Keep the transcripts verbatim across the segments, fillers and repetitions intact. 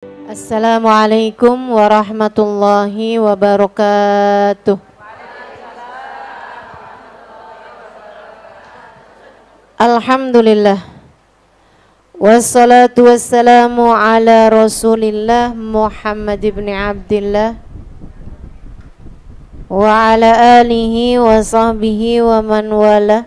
Assalamualaikum warahmatullahi wabarakatuh. Alhamdulillah. Wassalatu wassalamu ala Rasulillah Muhammad ibn Abdillah wa ala alihi wa sahbihi wa man wala.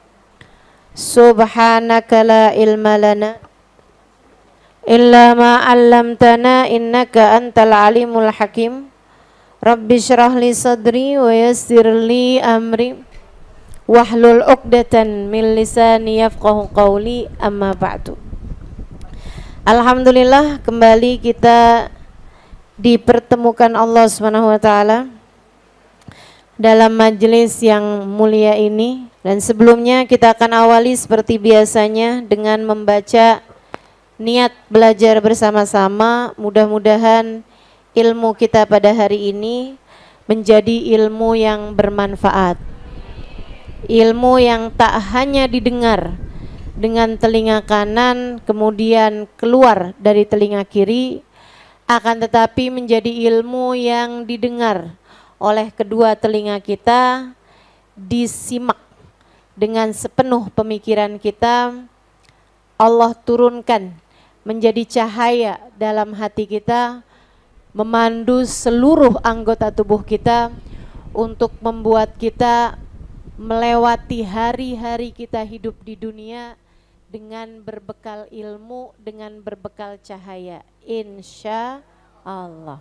Subhanaka la ilma lana illa ma 'allamtana innaka antal alimul hakim. Rabbi shrah li sadri wa yassir li amri wahlul 'uqdatan min lisani yafqahu qawli, amma ba'du. Alhamdulillah, kembali kita dipertemukan Allah Subhanahu wa taala dalam majelis yang mulia ini. Dan sebelumnya kita akan awali seperti biasanya dengan membaca niat belajar bersama-sama. Mudah-mudahan ilmu kita pada hari ini menjadi ilmu yang bermanfaat, ilmu yang tak hanya didengar dengan telinga kanan kemudian keluar dari telinga kiri, akan tetapi menjadi ilmu yang didengar oleh kedua telinga kita, disimak dengan sepenuh pemikiran kita. Allah turunkan menjadi cahaya dalam hati kita, memandu seluruh anggota tubuh kita untuk membuat kita melewati hari-hari kita hidup di dunia dengan berbekal ilmu, dengan berbekal cahaya, insya Allah.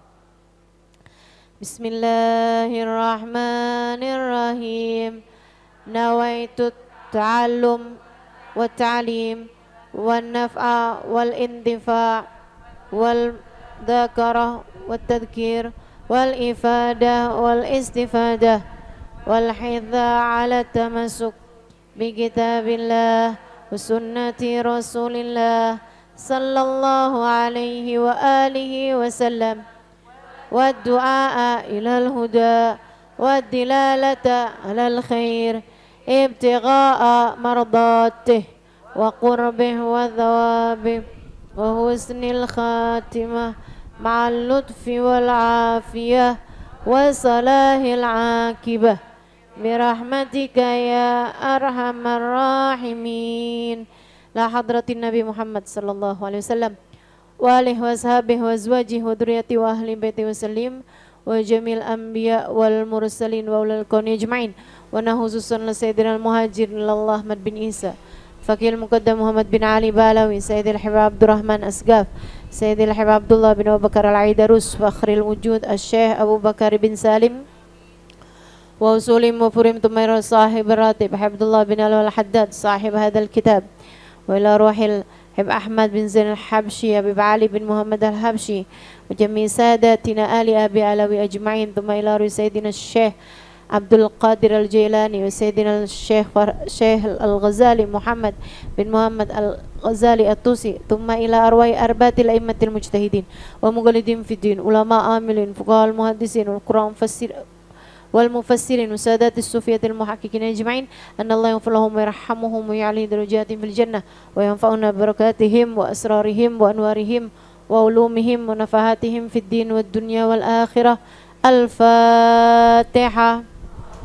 Bismillahirrahmanirrahim. Nawaitu ta'allum wa ta'lim wal naf'a wal intifa' wal dhakarah wal tadhkir wal ifadah wal istifadah wal hidha ala tamasuk bi kitabillah wa sunnati rasulillah sallallahu alaihi wa alihi wa sallam wa du'a ilal huda wa dilalata alal khair ibtigha'a mardatih wa qurbih wa thawabih wa husnil khatimah ma'al lutfi wal afiyah wa salahil akibah birahmatika ya arhamar rahimin. La hadratin Nabi Muhammad sallallahu alaihi wasallam wa alihi wa sahbihi wa azwajihi wa dhurriyyati wa ahli baiti wa sallim wa jamil anbiya wal mursalin wa ulul kauni ajma'in. Wa nahuzusun li sayyidina al-muhajirin lallah Ahmad bin Isa, Fakil Muqaddam Muhammad bin Ali Balawi, Sayyidil Habib Abdurrahman Asgaf, Sayyidil Habib Abdullah bin Abu Bakar Al-Aidarus, Fakhril Wujud Al-Syekh Abu Bakar bin Salim, wa usulim wa furim tumayra sahib ratib Abdullah bin Al-Haddad sahib hadal kitab, wa ila ruhil Habib Ahmad bin Zain Al-Habshi, Habib Ali bin Muhammad Al-Habshi, wa jami sadatina Ali Abi Alawi ajma'in, thumma ila ruhi Sayyidina Syekh Abdul Qadir Al-Jailani wa Sayyidina Syekh Syekh Al-Ghazali Muhammad bin Muhammad Al-Ghazali At-Tusi, thumma ila arwai arbatil a'immatil mujtahidin wa muqallidin fid din, ulama amilin, fuqaha al-muhaddisin wal Qur'an mufassir wal mufassirin wa sadatis sufiyatil muhaqqiqin ajma'in, anna Allah yaghfir lahum wa yarhamuhum wa ya'li darajatin fil jannah wa yanfa'una barakatihim wa asrarihim wa anwarihim wa ulumihim wa nafahatihim fid din wad dunya wal akhirah. Al-Fatihah.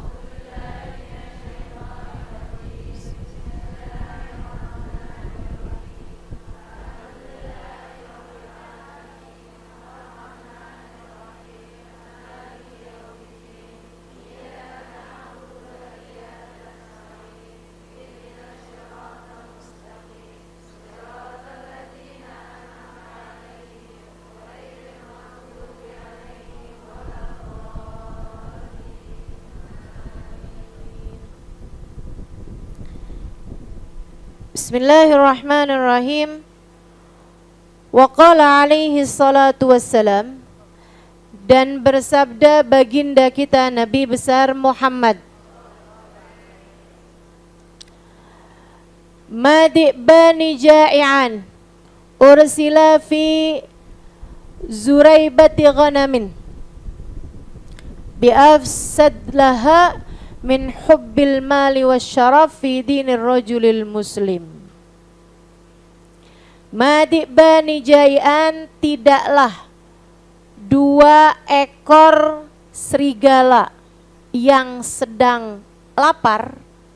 Bismillahirrahmanirrahim. Wa qala alaihi salatu wassalam, dan bersabda baginda kita Nabi besar Muhammad, Madi' bani ja'i'an ursila fi zuraibati ghanamin bi'afsad laha min hubbil mali wasyaraf fi dinir rajulil muslim. Madibani jai'an, tidaklah dua ekor serigala yang sedang lapar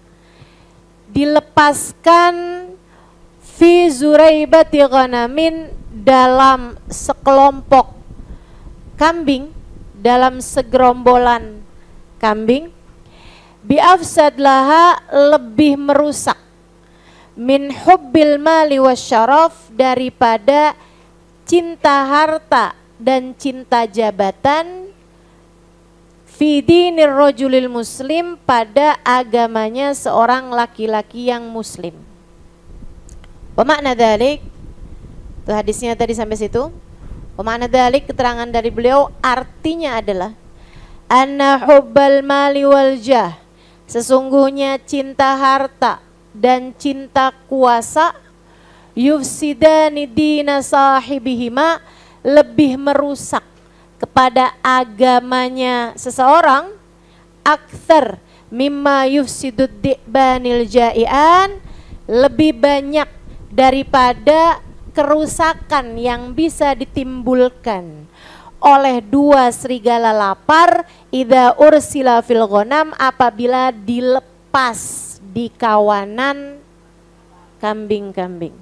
dilepaskan fi zuraibati ghanamin, dalam sekelompok kambing, dalam segerombolan kambing, biafsad laha, lebih merusak, min hubbil mali wasyaraf, daripada cinta harta dan cinta jabatan, fi dinir rajulil muslim, pada agamanya seorang laki-laki yang muslim. Pemakna dzalik, itu hadisnya tadi sampai situ. Pemakna dzalik, keterangan dari beliau, artinya adalah anna hubbal mali wal jah, sesungguhnya cinta harta dan cinta kuasa, yufsidani dina sahibihima, lebih merusak kepada agamanya seseorang, akthar mimma yufsidud di'banil ja'ian, lebih banyak daripada kerusakan yang bisa ditimbulkan oleh dua serigala lapar, idza ursila fil ghanam, apabila dilepas di kawanan kambing-kambing.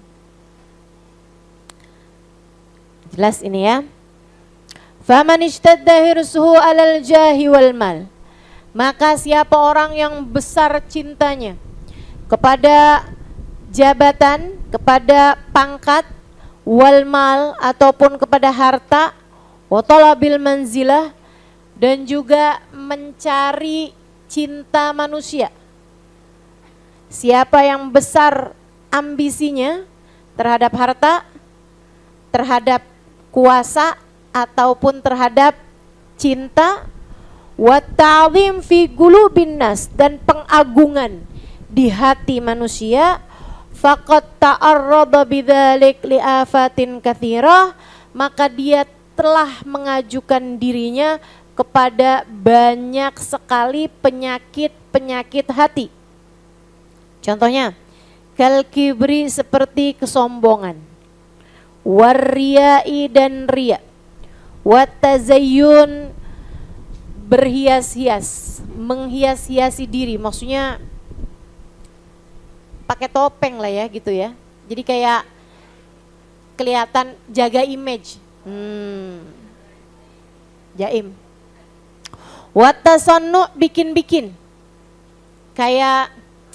Jelas ini ya. Faman ishtadda hirsuhu alal jahi wal mal, maka siapa orang yang besar cintanya kepada jabatan, kepada pangkat, wal mal, ataupun kepada harta, wa talabil manzilah, dan juga mencari cinta manusia. Siapa yang besar ambisinya terhadap harta, terhadap kuasa, ataupun terhadap cinta, wa ta'zim fi qulubin nas, dan pengagungan di hati manusia, faqad ta'arrada bidzalik li afatin katsirah, maka dia telah mengajukan dirinya kepada banyak sekali penyakit-penyakit hati. Contohnya, kal kibri, seperti kesombongan, warriyai, dan riya, watazayyun, berhias-hias, menghias-hiasi diri, maksudnya pakai topeng lah ya gitu ya. Jadi kayak kelihatan jaga image. Hmm. Jaim. Watasannu, bikin-bikin. Kayak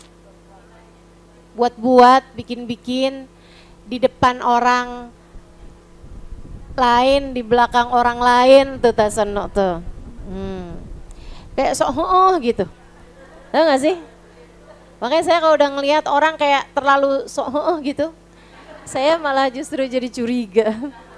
buat-buat, bikin-bikin di depan orang lain, di belakang orang lain, tuh tasannu tuh. Hmm. Kayak sok oh gitu. Tahu gak sih? Makanya saya kalau udah ngelihat orang kayak terlalu sok oh gitu, saya malah justru jadi curiga.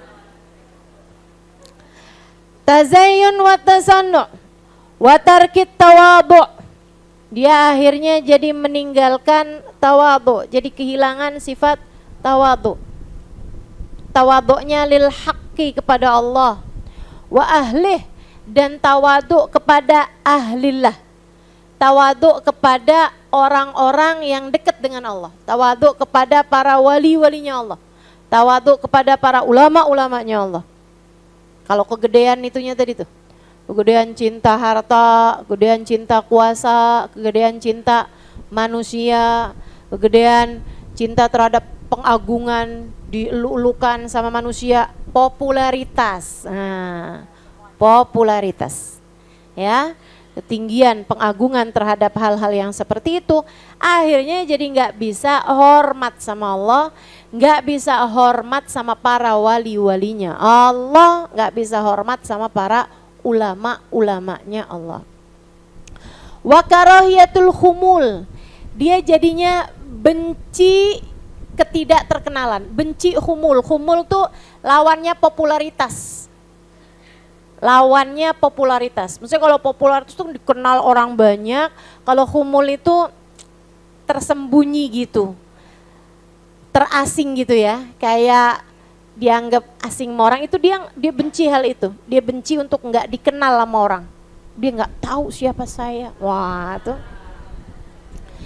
Tazayyun wa tasannu wa tarkit tawadhu, dia akhirnya jadi meninggalkan tawadhu, jadi kehilangan sifat tawadhu. Tawadhu'nya lil haqqi, kepada Allah, wa ahlih, dan tawadhu kepada ahlillah, tawadhu kepada orang-orang yang dekat dengan Allah, tawadhu kepada para wali-walinya Allah, tawadhu kepada para ulama-ulamanya Allah. Kalau kegedean itunya tadi tuh, kegedean cinta harta, kegedean cinta kuasa, kegedean cinta manusia, kegedean cinta terhadap pengagungan, dielu-elukan sama manusia, popularitas. Nah, popularitas. Ya, ketinggian pengagungan terhadap hal-hal yang seperti itu, akhirnya jadi nggak bisa hormat sama Allah, nggak bisa hormat sama para wali-walinya Allah, nggak bisa hormat sama para ulama-ulamanya Allah. Wa karahiyatul khumul, dia jadinya benci ketidakterkenalan, benci khumul. Khumul tuh lawannya popularitas. Lawannya popularitas. Maksudnya kalau popularitas itu dikenal orang banyak, kalau khumul itu tersembunyi gitu, terasing gitu ya, kayak dianggap asing sama orang, itu dia dia benci hal itu. Dia benci untuk nggak dikenal sama orang. Dia nggak tahu siapa saya. Wah, tuh.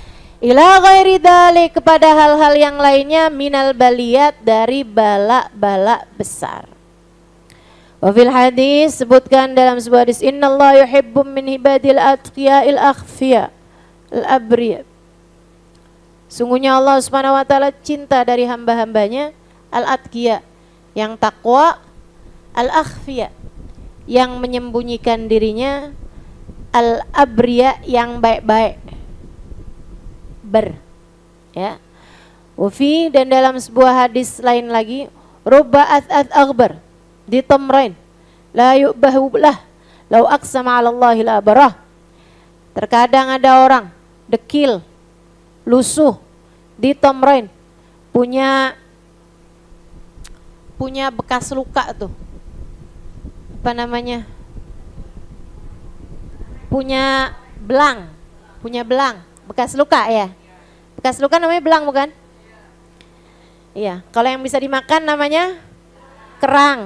ila ghairi dzalik, kepada hal-hal yang lainnya, minal baliyat, dari bala-bala besar. Wa fil hadis, sebutkan dalam sebuah hadis, innallaha yuhibbu min ibadil atqiya'il akhfiya al-abriya. Sungguhnya Allah Subhanahu wa taala cinta dari hamba-hambanya al-atqiya, yang takwa, al-akhfiya, yang menyembunyikan dirinya, al-abriya, yang baik-baik. Ber, ya. Wafi, dan dalam sebuah hadis lain lagi, rubba ath-ath aghbar di tamrain la yu'bahu lah lau aqsama 'ala Allahi la barah. Terkadang ada orang dekil, lusuh di tamrain, punya punya bekas luka tuh. Apa namanya? Punya belang, punya belang, bekas luka ya. Bekas luka namanya belang bukan? Iya, kalau yang bisa dimakan namanya kerang.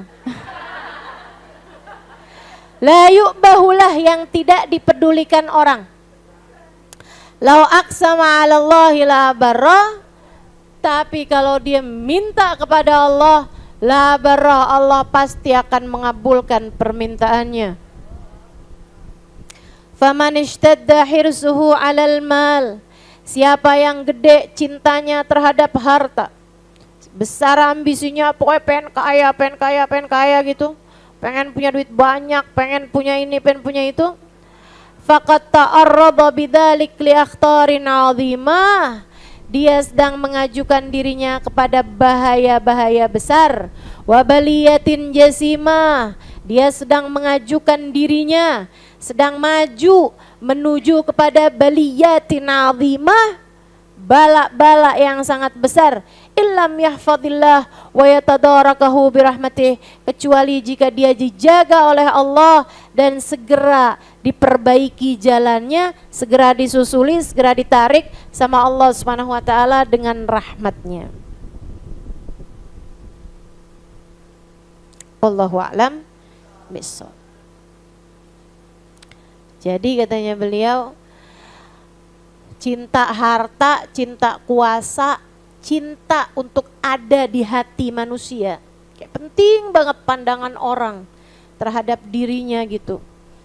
La yu'bahulah, yang tidak dipedulikan orang. Lau aqsama 'ala Allahi la barra, tapi kalau dia minta kepada Allah, la barra, Allah pasti akan mengabulkan permintaannya. Faman ishtadda hirsuhu 'alal mal, siapa yang gede cintanya terhadap harta, besar ambisinya, pokoknya pengen kaya, pengen kaya, pengen kaya gitu, pengen punya duit banyak, pengen punya ini, pengen punya itu, faqad ta'arrada bidzalik li akhtarin 'azimah, dia sedang mengajukan dirinya kepada bahaya-bahaya besar, wa baliyatin jasimah, dia sedang mengajukan dirinya, sedang maju menuju kepada baliyatin 'azimah, bala-bala yang sangat besar. Illam yahfadillah wa yatadarakahu birahmatih, kecuali jika dia dijaga oleh Allah dan segera diperbaiki jalannya, segera disusuli, segera ditarik sama Allah Subhanahu wa taala dengan rahmatnya. Allahu a'lam bishawab. Jadi katanya beliau, cinta harta, cinta kuasa, cinta untuk ada di hati manusia, kayak penting banget pandangan orang terhadap dirinya gitu.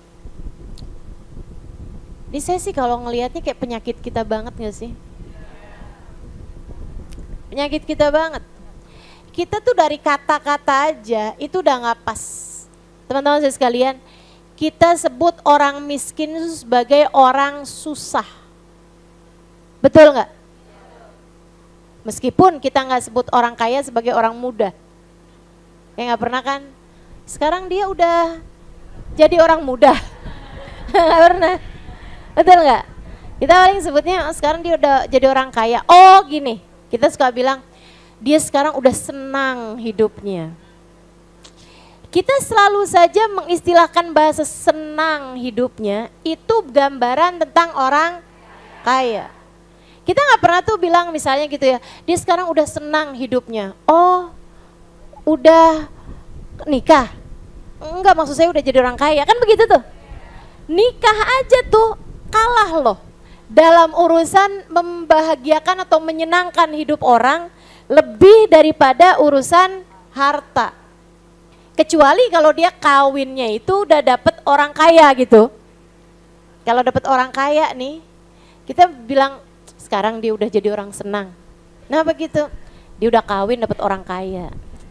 Ini saya sih kalau ngelihatnya kayak penyakit kita banget gak sih? Penyakit kita banget. Kita tuh dari kata-kata aja itu udah gak pas. Teman-teman saya sekalian, kita sebut orang miskin itu sebagai orang susah. Betul gak? Meskipun kita nggak sebut orang kaya sebagai orang muda. Ya nggak pernah kan? Sekarang dia udah jadi orang muda. Nggak pernah. Betul nggak? Kita paling sebutnya oh, sekarang dia udah jadi orang kaya. Oh gini, kita suka bilang dia sekarang udah senang hidupnya. Kita selalu saja mengistilahkan bahasa senang hidupnya, itu gambaran tentang orang kaya. Kita nggak pernah tuh bilang misalnya gitu ya, dia sekarang udah senang hidupnya. Oh, udah nikah? Enggak, maksud saya udah jadi orang kaya, kan begitu tuh. Nikah aja tuh kalah loh dalam urusan membahagiakan atau menyenangkan hidup orang lebih daripada urusan harta. Kecuali kalau dia kawinnya itu udah dapet orang kaya gitu. Kalau dapet orang kaya nih, kita bilang sekarang dia udah jadi orang senang. Nah begitu, dia udah kawin dapat orang kaya.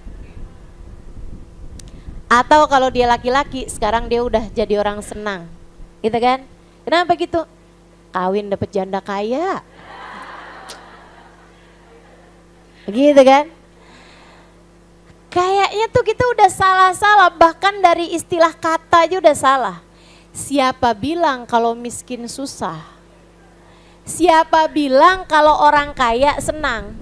Atau kalau dia laki-laki, sekarang dia udah jadi orang senang, gitu kan? Kenapa gitu? Kawin dapat janda kaya, gitu kan? Kayaknya tuh kita udah salah-salah, bahkan dari istilah kata aja udah salah. Siapa bilang kalau miskin susah? Siapa bilang kalau orang kaya senang?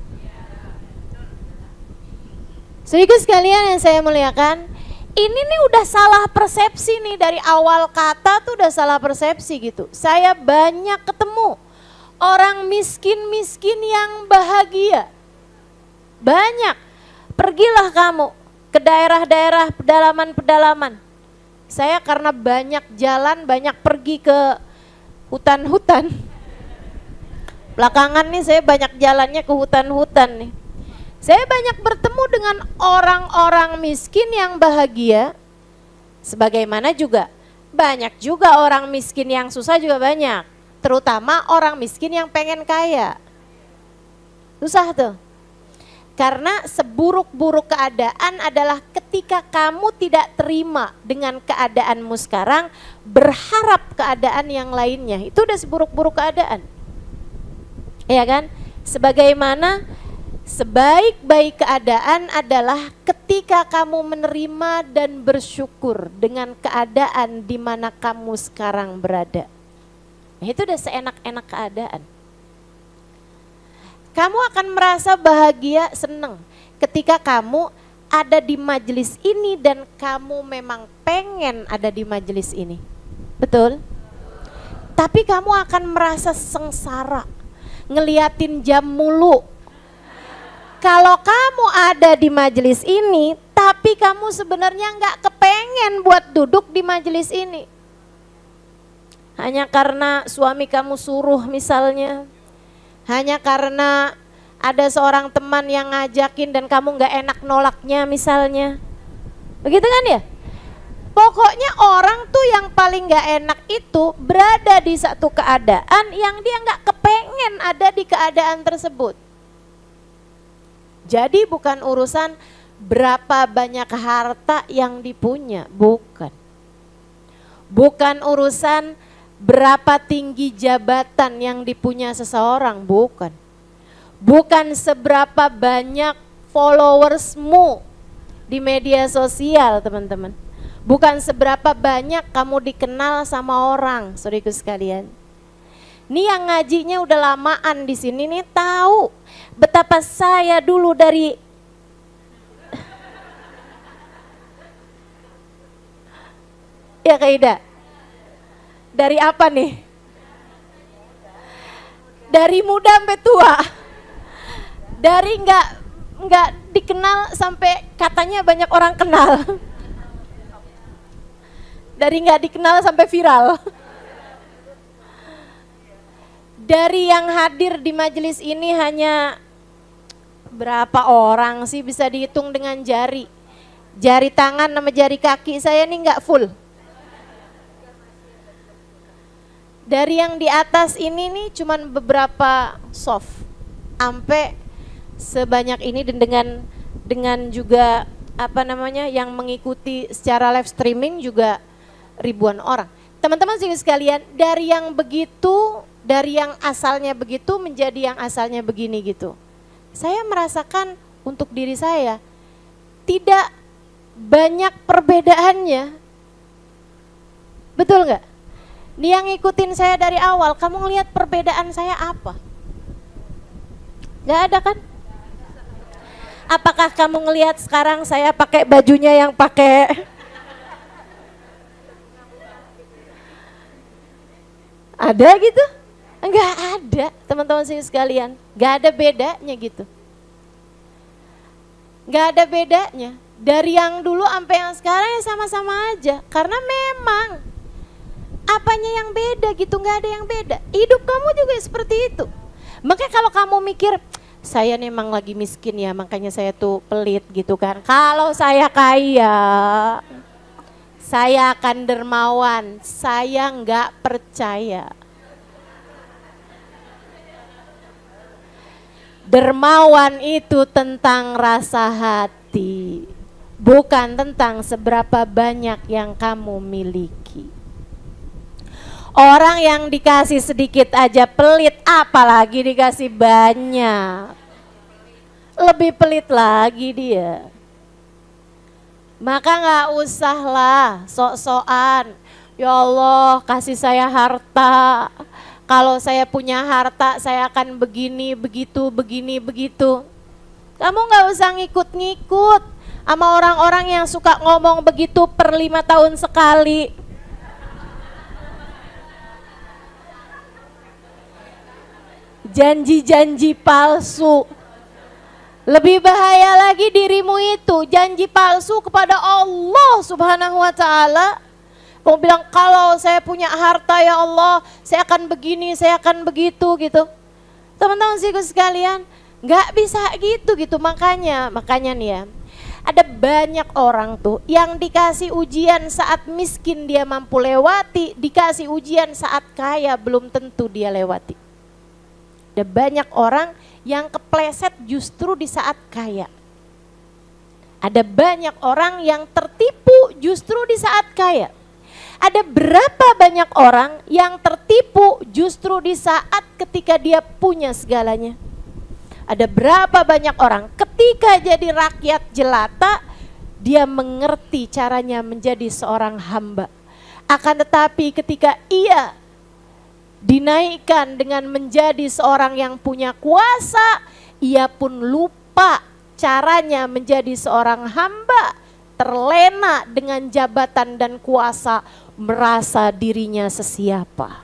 Saudara sekalian yang saya muliakan, ini nih udah salah persepsi nih dari awal kata tuh udah salah persepsi gitu. Saya banyak ketemu orang miskin-miskin yang bahagia. Banyak. Pergilah kamu ke daerah-daerah pedalaman-pedalaman. Saya karena banyak jalan, banyak pergi ke hutan-hutan. Belakangan nih saya banyak jalannya ke hutan-hutan nih. Saya banyak bertemu dengan orang-orang miskin yang bahagia. Sebagaimana juga banyak juga orang miskin yang susah juga banyak. Terutama orang miskin yang pengen kaya. Susah tuh. Karena seburuk-buruk keadaan adalah ketika kamu tidak terima dengan keadaanmu sekarang, berharap keadaan yang lainnya. Itu udah seburuk-buruk keadaan. Ya kan? Sebagaimana sebaik-baik keadaan adalah ketika kamu menerima dan bersyukur dengan keadaan di mana kamu sekarang berada. Nah, itu udah seenak-enak keadaan. Kamu akan merasa bahagia, senang ketika kamu ada di majelis ini dan kamu memang pengen ada di majelis ini. Betul? Tapi kamu akan merasa sengsara, ngeliatin jam mulu. Kalau kamu ada di majelis ini, tapi kamu sebenarnya nggak kepengen buat duduk di majelis ini. Hanya karena suami kamu suruh misalnya. Hanya karena ada seorang teman yang ngajakin dan kamu nggak enak nolaknya misalnya. Begitu kan ya? Pokoknya orang tuh yang paling nggak enak itu berada di satu keadaan yang dia nggak kepengen ada di keadaan tersebut. Jadi bukan urusan berapa banyak harta yang dipunya, bukan. Bukan urusan berapa tinggi jabatan yang dipunya seseorang, bukan. Bukan seberapa banyak followersmu di media sosial, teman-teman. Bukan seberapa banyak kamu dikenal sama orang, saudaraku sekalian. Nih yang ngajinya udah lamaan di sini nih tahu betapa saya dulu dari ya Kak Ida. Dari apa nih? Dari muda sampai tua. Dari nggak nggak dikenal sampai katanya banyak orang kenal. Dari nggak dikenal sampai viral. Dari yang hadir di majelis ini hanya berapa orang sih, bisa dihitung dengan jari. Jari tangan sama jari kaki saya nih nggak full. Dari yang di atas ini nih cuman beberapa soft, sampai sebanyak ini dan dengan dengan juga apa namanya yang mengikuti secara live streaming juga ribuan orang. Teman-teman sekalian, dari yang begitu, dari yang asalnya begitu menjadi yang asalnya begini gitu. Saya merasakan untuk diri saya tidak banyak perbedaannya. Betul nggak? Nih yang ngikutin saya dari awal, kamu ngelihat perbedaan saya apa? Gak ada kan? Apakah kamu ngelihat sekarang saya pakai bajunya yang pakai ada gitu? Enggak ada, teman-teman sini sekalian. Gak ada bedanya gitu. Gak ada bedanya. Dari yang dulu sampai yang sekarang ya sama-sama aja. Karena memang apanya yang beda gitu, nggak ada yang beda. Hidup kamu juga seperti itu. Makanya kalau kamu mikir, saya memang lagi miskin ya, makanya saya tuh pelit gitu kan. Kalau saya kaya, saya akan dermawan. Saya nggak percaya. Dermawan itu tentang rasa hati, bukan tentang seberapa banyak yang kamu miliki. Orang yang dikasih sedikit aja pelit, apalagi dikasih banyak. Lebih pelit lagi dia. Maka gak usahlah sok-sokan, ya Allah kasih saya harta. Kalau saya punya harta saya akan begini, begitu, begini, begitu. Kamu gak usah ngikut-ngikut sama orang-orang yang suka ngomong begitu per lima tahun sekali. Janji-janji palsu. Lebih bahaya lagi dirimu itu janji palsu kepada Allah Subhanahu wa taala. Kamu bilang kalau saya punya harta ya Allah, saya akan begini, saya akan begitu gitu. Teman-teman sih sekalian, nggak bisa gitu gitu. Makanya, makanya nih ya, ada banyak orang tuh yang dikasih ujian saat miskin dia mampu lewati, dikasih ujian saat kaya belum tentu dia lewati. Ada banyak orang yang kepleset justru di saat kaya. Ada banyak orang yang tertipu justru di saat kaya. Ada berapa banyak orang yang tertipu justru di saat ketika dia punya segalanya. Ada berapa banyak orang ketika jadi rakyat jelata, dia mengerti caranya menjadi seorang hamba. Akan tetapi ketika ia dinaikkan dengan menjadi seorang yang punya kuasa, ia pun lupa caranya menjadi seorang hamba, terlena dengan jabatan dan kuasa, merasa dirinya sesiapa.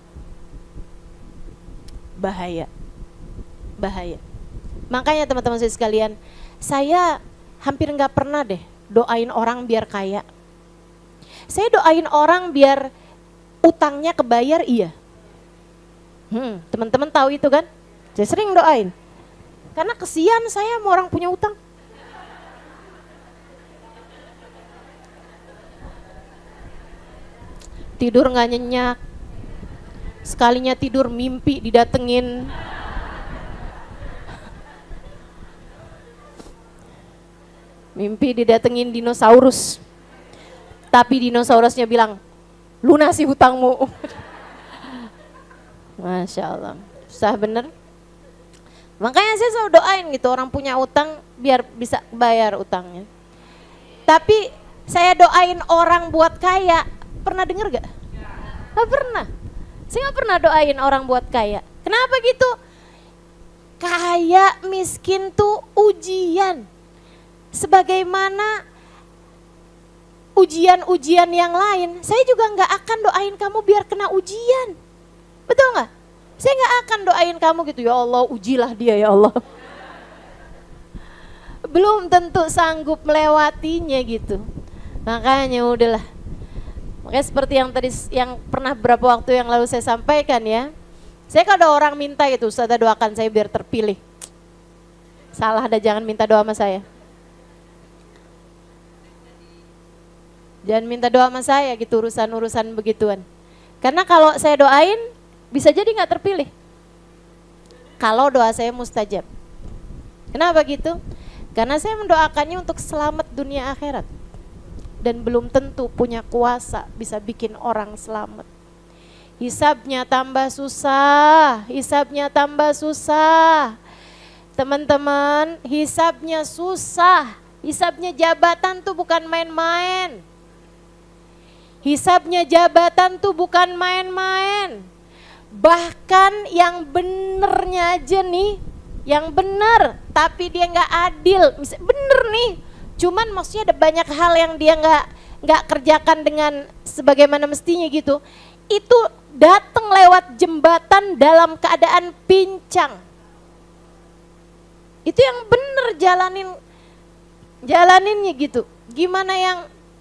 Bahaya, bahaya. Makanya teman-teman saya sekalian, saya hampir nggak pernah deh doain orang biar kaya. Saya doain orang biar utangnya kebayar, iya. Hmm, teman-teman tahu itu kan? Saya sering doain. Karena kesian saya sama orang punya utang. Tidur nggak nyenyak, sekalinya tidur mimpi didatengin. Mimpi didatengin dinosaurus, tapi dinosaurusnya bilang, lunasi hutangmu. Masya Allah, susah bener. Makanya saya selalu doain gitu, orang punya utang biar bisa bayar utangnya. Tapi saya doain orang buat kaya, pernah denger gak? Gak pernah. Saya gak pernah doain orang buat kaya. Kenapa gitu? Kaya miskin tuh ujian. Sebagaimana ujian-ujian yang lain, saya juga gak akan doain kamu biar kena ujian. Betul gak? Saya gak akan doain kamu gitu, ya Allah ujilah dia ya Allah. Belum tentu sanggup melewatinya gitu. Makanya udahlah. Makanya seperti yang tadi yang pernah beberapa waktu yang lalu saya sampaikan ya. Saya kalau ada orang minta gitu, Ustaz doakan saya biar terpilih. Salah, ada jangan minta doa sama saya. Jangan minta doa sama saya gitu urusan-urusan begituan. Karena kalau saya doain bisa jadi nggak terpilih. Kalau doa saya mustajab. Kenapa gitu? Karena saya mendoakannya untuk selamat dunia akhirat. Dan belum tentu punya kuasa bisa bikin orang selamat. Hisabnya tambah susah, hisabnya tambah susah. Teman-teman, hisabnya susah. Hisabnya jabatan tuh bukan main-main. Hisabnya jabatan tuh bukan main-main. Bahkan yang benernya aja nih, yang bener tapi dia nggak adil, misalnya bener nih, cuman maksudnya ada banyak hal yang dia nggak nggak kerjakan dengan sebagaimana mestinya gitu. Itu datang lewat jembatan dalam keadaan pincang. Itu yang bener jalanin jalaninnya gitu. Gimana yang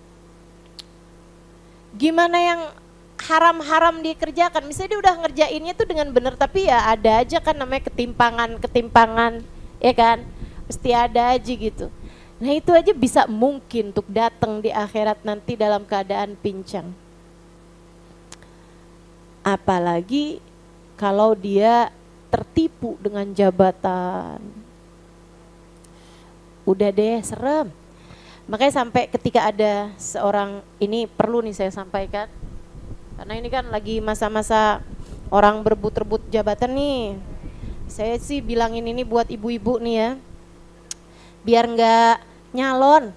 gimana yang haram-haram dikerjakan, misalnya dia udah ngerjainnya tuh dengan benar, tapi ya ada aja kan namanya ketimpangan-ketimpangan, ya kan, mesti ada aja gitu. Nah itu aja bisa mungkin untuk datang di akhirat nanti dalam keadaan pincang. Apalagi kalau dia tertipu dengan jabatan. Udah deh, serem. Makanya sampai ketika ada seorang, ini perlu nih saya sampaikan, karena ini kan lagi masa-masa orang berebut-rebut jabatan nih. Saya sih bilangin ini buat ibu-ibu nih ya, biar nggak nyalon.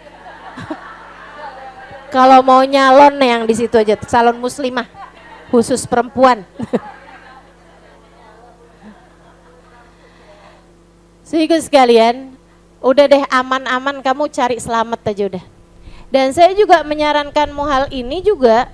Kalau mau nyalon nih yang di situ aja, salon muslimah, khusus perempuan. Sehingga sekalian, udah deh aman-aman kamu cari selamat aja udah. Dan saya juga menyarankanmu hal ini juga,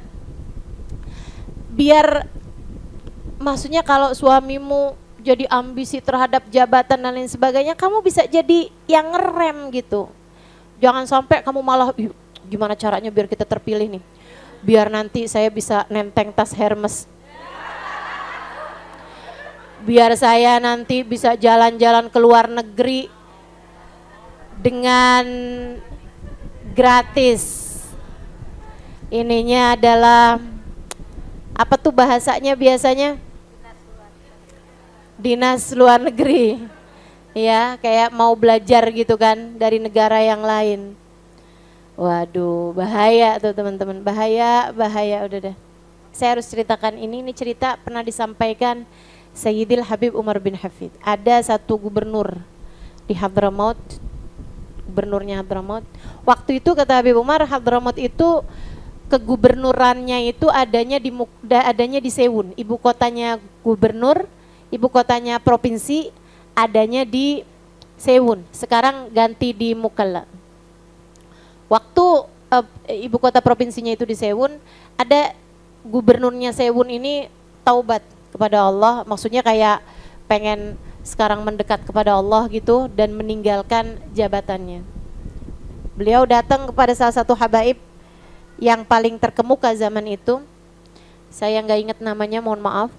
biar maksudnya kalau suamimu jadi ambisi terhadap jabatan dan lain sebagainya, kamu bisa jadi yang ngerem gitu. Jangan sampai kamu malah, gimana caranya biar kita terpilih nih, biar nanti saya bisa nenteng tas Hermes. biar saya nanti bisa jalan-jalan ke luar negeri dengan gratis. Ininya adalah apa tuh bahasanya biasanya? Dinas luar negeri. Ya, kayak mau belajar gitu kan dari negara yang lain. Waduh, bahaya tuh teman-teman, bahaya, bahaya udah deh. Saya harus ceritakan ini, ini cerita pernah disampaikan Sayyidil Habib Umar bin Hafid. Ada satu gubernur di Hadramaut, gubernurnya Hadramaut. Waktu itu kata Habib Umar, Hadramaut itu kegubernurannya itu adanya di adanya di Sewun, ibu kotanya gubernur, ibu kotanya provinsi adanya di Sewun. Sekarang ganti di Mukalla. Waktu uh, ibu kota provinsinya itu di Sewun, ada gubernurnya Sewun ini taubat kepada Allah, maksudnya kayak pengen sekarang mendekat kepada Allah gitu dan meninggalkan jabatannya. Beliau datang kepada salah satu habaib yang paling terkemuka zaman itu, saya nggak ingat namanya, mohon maaf.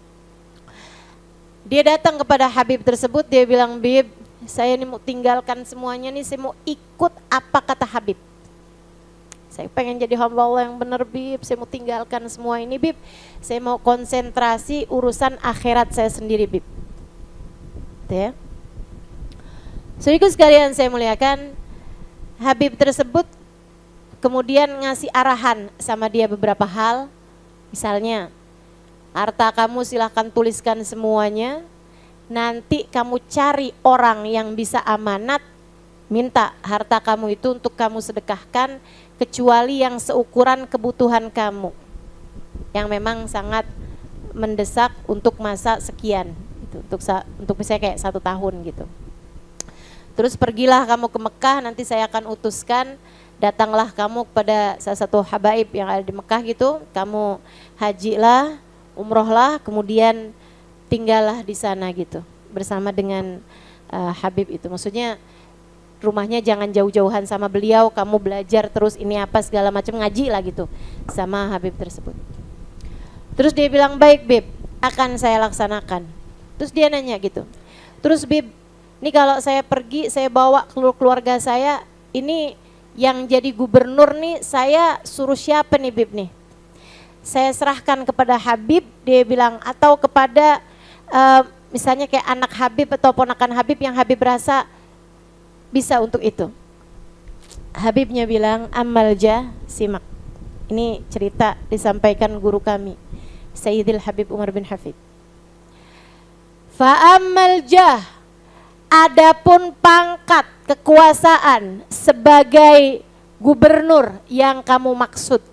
Dia datang kepada Habib tersebut, dia bilang, Bib, saya ini mau tinggalkan semuanya nih, saya mau ikut apa kata Habib. Saya pengen jadi hamba Allah yang benar, Bib, saya mau tinggalkan semua ini, Bib. Saya mau konsentrasi urusan akhirat saya sendiri, Bib. Gitu ya. So, ikut sekalian saya muliakan, Habib tersebut kemudian ngasih arahan sama dia beberapa hal, misalnya harta kamu silahkan tuliskan semuanya, nanti kamu cari orang yang bisa amanat, minta harta kamu itu untuk kamu sedekahkan, kecuali yang seukuran kebutuhan kamu, yang memang sangat mendesak untuk masa sekian, gitu, untuk untuk misalnya kayak satu tahun gitu. Terus pergilah kamu ke Mekah, nanti saya akan utuskan, datanglah kamu kepada salah satu habaib yang ada di Mekah gitu, kamu hajilah, umrohlah, kemudian tinggallah di sana gitu bersama dengan uh, Habib itu. Maksudnya rumahnya jangan jauh-jauhan sama beliau, kamu belajar terus ini apa segala macam, ngaji lah gitu sama Habib tersebut. Terus dia bilang, baik Bib, akan saya laksanakan. Terus dia nanya gitu, terus Bib, ini kalau saya pergi, saya bawa keluarga saya, ini yang jadi gubernur nih, saya suruh siapa nih Bib nih? Saya serahkan kepada Habib, dia bilang, atau kepada uh, misalnya kayak anak Habib atau ponakan Habib yang Habib rasa bisa untuk itu. Habibnya bilang, Amalja, simak. Ini cerita disampaikan guru kami, Sayyidil Habib Umar bin Hafid. Fa'amalja, adapun pangkat kekuasaan sebagai gubernur yang kamu maksud,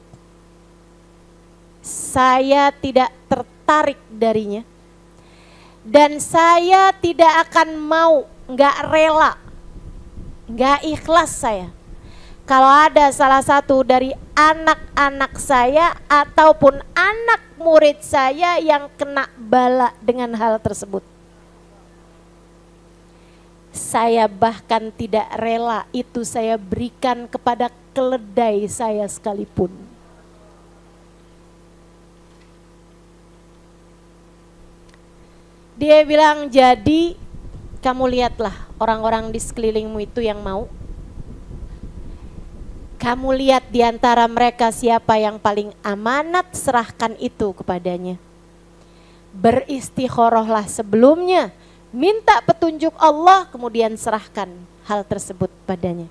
saya tidak tertarik darinya dan saya tidak akan mau, nggak rela, nggak ikhlas saya kalau ada salah satu dari anak-anak saya ataupun anak murid saya yang kena bala dengan hal tersebut. Saya bahkan tidak rela itu saya berikan kepada keledai saya sekalipun. Dia bilang, jadi kamu lihatlah orang-orang di sekelilingmu itu yang mau. Kamu lihat di antara mereka siapa yang paling amanat, serahkan itu kepadanya. Beristikharahlah sebelumnya, minta petunjuk Allah, kemudian serahkan hal tersebut padanya.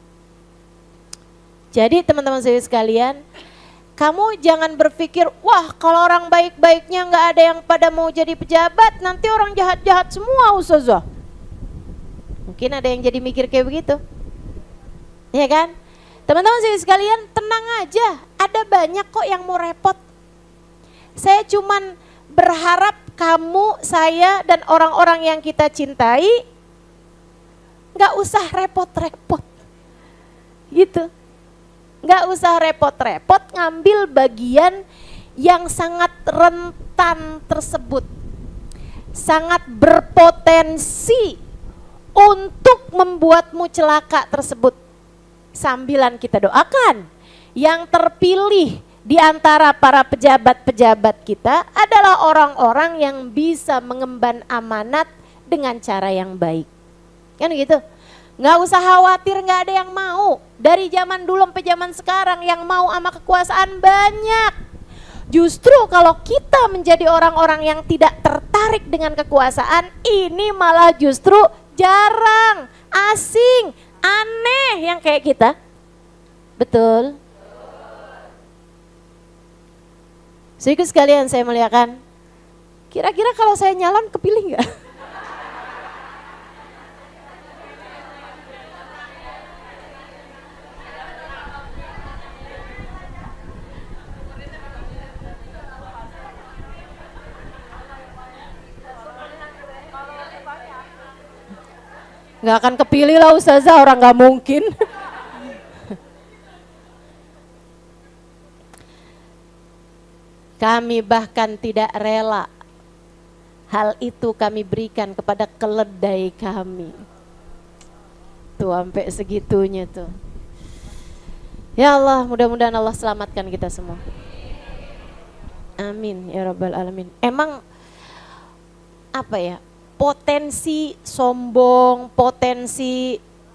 Jadi teman-teman saya sekalian, kamu jangan berpikir, wah kalau orang baik-baiknya nggak ada yang pada mau jadi pejabat, nanti orang jahat-jahat semua ustazah. Mungkin ada yang jadi mikir kayak begitu, ya kan? Teman-teman saya sekalian, tenang aja, ada banyak kok yang mau repot. Saya cuman berharap kamu, saya, dan orang-orang yang kita cintai nggak usah repot-repot, gitu. Nggak usah repot-repot ngambil bagian yang sangat rentan tersebut, sangat berpotensi untuk membuatmu celaka tersebut. Sambilan kita doakan yang terpilih di antara para pejabat-pejabat kita adalah orang-orang yang bisa mengemban amanat dengan cara yang baik. Kan gitu. Nggak usah khawatir, nggak ada yang mau. Dari zaman dulu sampai zaman sekarang yang mau sama kekuasaan banyak. Justru kalau kita menjadi orang-orang yang tidak tertarik dengan kekuasaan, ini malah justru jarang, asing, aneh yang kayak kita. Betul? Saudara sekalian saya muliakan, kira-kira kalau saya nyalon kepilih nggak? Nggak akan kepilih lah ustazah, orang nggak mungkin. Kami bahkan tidak rela hal itu kami berikan kepada keledai kami. Tuh sampai segitunya tuh. Ya Allah, mudah-mudahan Allah selamatkan kita semua. Amin ya rabbal alamin. Emang apa ya, potensi sombong, potensi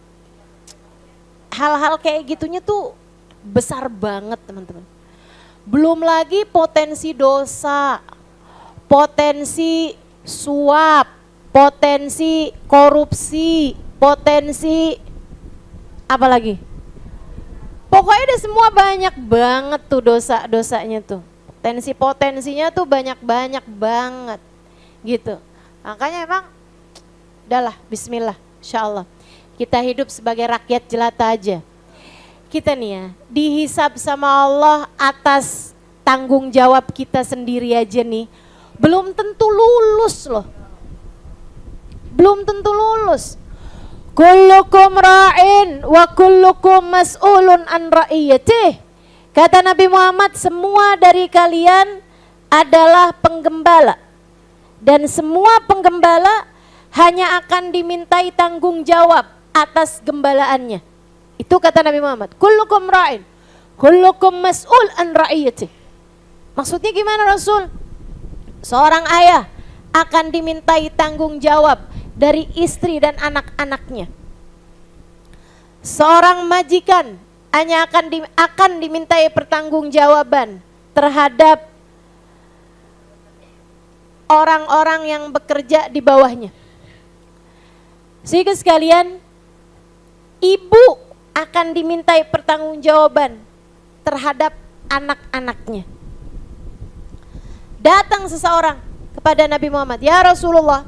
hal-hal kayak gitunya tuh besar banget teman-teman. Belum lagi potensi dosa, potensi suap, potensi korupsi, potensi apa lagi? Pokoknya ada semua, banyak banget tuh dosa-dosanya tuh. Potensi-potensinya tuh banyak-banyak banget gitu. Makanya emang udahlah, bismillah, insyaallah. Kita hidup sebagai rakyat jelata aja. Kita nih ya, dihisab sama Allah atas tanggung jawab kita sendiri aja nih, belum tentu lulus loh. Belum tentu lulus. Kullukum ra'in wa kullukum mas'ulun an ra'iyatih. Kata Nabi Muhammad, semua dari kalian adalah penggembala. Dan semua penggembala hanya akan dimintai tanggung jawab atas gembalaannya. Itu kata Nabi Muhammad, kullukum ra'in, kullukum mas'ul an ra'iyati. Maksudnya gimana Rasul? Seorang ayah akan dimintai tanggung jawab dari istri dan anak-anaknya. Seorang majikan hanya akan di, akan dimintai pertanggungjawaban terhadap orang-orang yang bekerja di bawahnya. Sehingga sekalian, ibu akan dimintai pertanggungjawaban terhadap anak-anaknya. Datang seseorang kepada Nabi Muhammad, ya Rasulullah,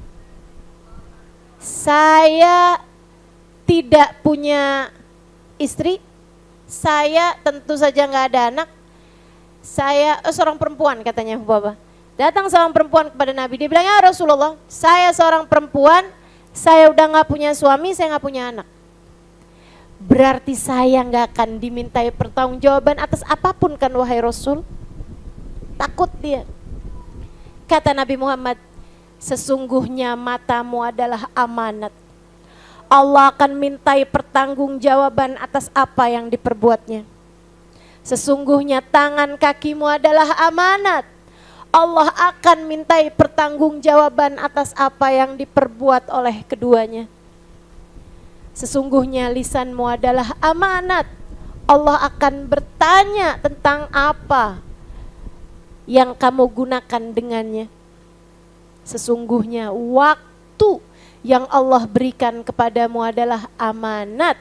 saya tidak punya istri, saya tentu saja nggak ada anak, saya oh, seorang perempuan katanya Bapak. Datang seorang perempuan kepada Nabi, dia bilang, ya Rasulullah, saya seorang perempuan, saya udah nggak punya suami, saya nggak punya anak. Berarti saya nggak akan dimintai pertanggungjawaban atas apapun kan wahai Rasul? Takut dia. Kata Nabi Muhammad, sesungguhnya matamu adalah amanat. Allah akan mintai pertanggungjawaban atas apa yang diperbuatnya. Sesungguhnya tangan kakimu adalah amanat. Allah akan mintai pertanggungjawaban atas apa yang diperbuat oleh keduanya. Sesungguhnya lisanmu adalah amanat. Allah akan bertanya tentang apa yang kamu gunakan dengannya. Sesungguhnya waktu yang Allah berikan kepadamu adalah amanat.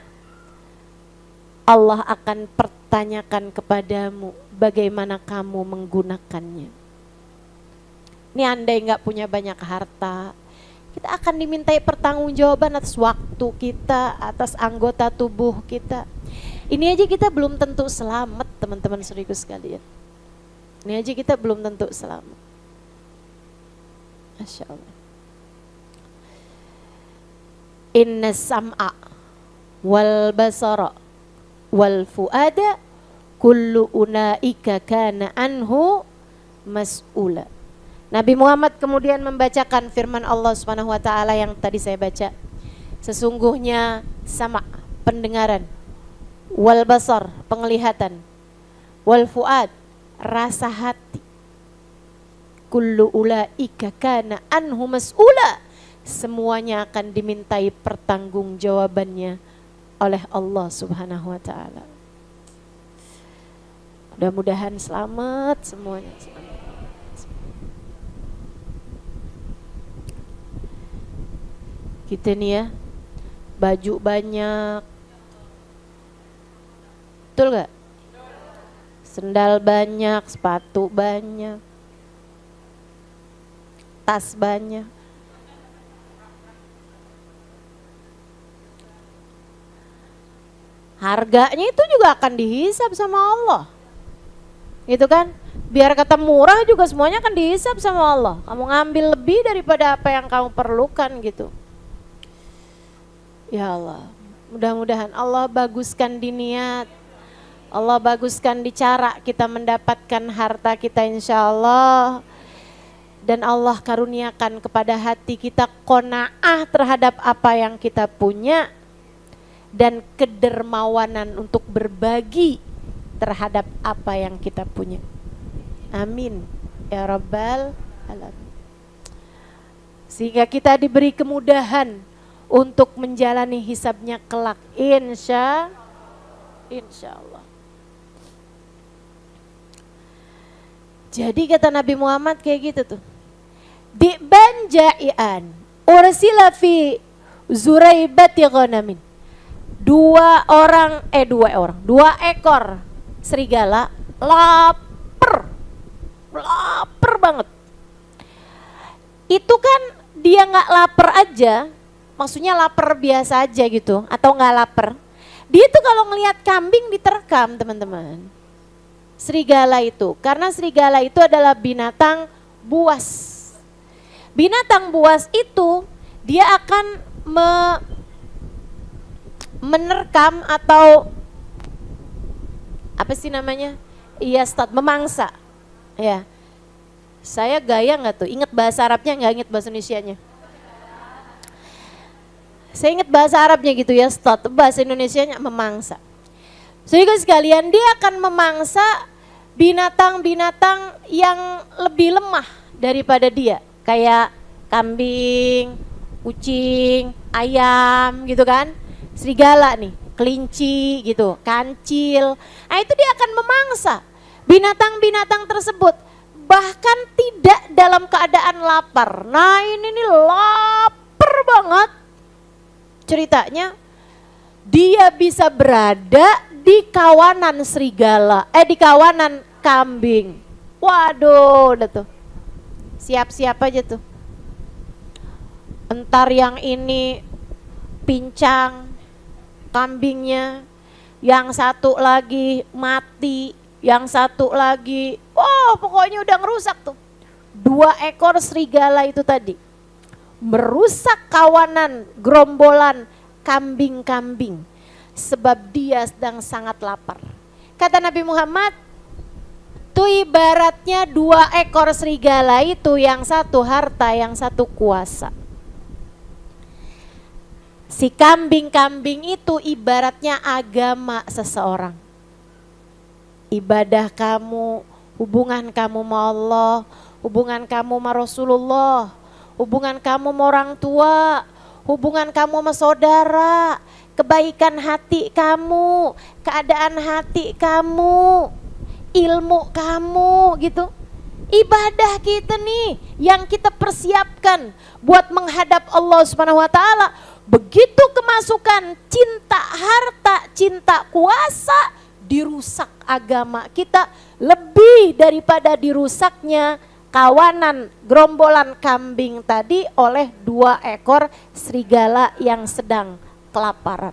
Allah akan pertanyakan kepadamu bagaimana kamu menggunakannya. Ini andai nggak punya banyak harta, kita akan dimintai pertanggungjawaban atas waktu kita, atas anggota tubuh kita. Ini aja kita belum tentu selamat teman-teman saudaraku sekalian. Ini aja kita belum tentu selamat. Masya Allah. Inna sam'a wal basara wal fuada kullu unaika kana anhu mas'ula. Nabi Muhammad kemudian membacakan firman Allah Subhanahu wa taala yang tadi saya baca. Sesungguhnya sama pendengaran, wal basar penglihatan, wal fuad, rasa hati. Kullu ulaika kana anhu mas'ula, semuanya akan dimintai pertanggungjawabannya oleh Allah Subhanahu wa taala. Mudah-mudahan selamat semuanya. Kita nih ya, baju banyak, betul gak? Sendal banyak, sepatu banyak, tas banyak. Harganya itu juga akan dihisab sama Allah, gitu kan? Biar kata murah juga semuanya akan dihisab sama Allah. Kamu ngambil lebih daripada apa yang kamu perlukan gitu. Ya Allah, mudah-mudahan Allah baguskan di niat, Allah baguskan di cara kita mendapatkan harta kita insya Allah. Dan Allah karuniakan kepada hati kita qanaah terhadap apa yang kita punya, dan kedermawanan untuk berbagi terhadap apa yang kita punya. Amin ya Rabbal Alamin. Sehingga kita diberi kemudahan untuk menjalani hisabnya kelak, insya insya Allah. Jadi kata Nabi Muhammad kayak gitu tuh, di'ban ja'ian ursila fi zuraibati ghanamin. Dua orang, eh dua orang, dua ekor serigala lapar, lapar banget. Itu kan dia nggak lapar aja, maksudnya lapar biasa aja gitu, atau nggak lapar. Dia tuh kalau ngelihat kambing diterkam teman-teman. Serigala itu, karena serigala itu adalah binatang buas. Binatang buas itu dia akan me menerkam atau apa sih namanya? Iya, start memangsa. Ya. Saya gaya nggak tuh? Ingat bahasa Arabnya nggak, ingat bahasa Indonesianya? Saya ingat bahasa Arabnya gitu ya, start. Bahasa Indonesianya memangsa. Sehingga sekalian dia akan memangsa binatang-binatang yang lebih lemah daripada dia, kayak kambing, kucing, ayam gitu kan. Serigala nih, kelinci gitu, kancil. Nah itu dia akan memangsa binatang-binatang tersebut, bahkan tidak dalam keadaan lapar. Nah ini nih lapar banget. Ceritanya dia bisa berada di kawanan serigala, eh di kawanan kambing. Waduh, udah tuh. Siap-siap aja tuh. Entar yang ini pincang kambingnya, yang satu lagi mati, yang satu lagi, oh pokoknya udah ngerusak tuh. Dua ekor serigala itu tadi merusak kawanan gerombolan kambing-kambing sebab dia sedang sangat lapar. Kata Nabi Muhammad, tuh ibaratnya dua ekor serigala itu, yang satu harta, yang satu kuasa. Si kambing-kambing itu ibaratnya agama seseorang. Ibadah kamu, hubungan kamu sama Allah, hubungan kamu sama Rasulullah, hubungan kamu sama orang tua, hubungan kamu sama saudara, kebaikan hati kamu, keadaan hati kamu, ilmu kamu gitu. Ibadah kita nih yang kita persiapkan buat menghadap Allah Subhanahu wa taala. Begitu kemasukan cinta harta, cinta kuasa, dirusak agama kita lebih daripada dirusaknya kawanan gerombolan kambing tadi oleh dua ekor serigala yang sedang kelaparan.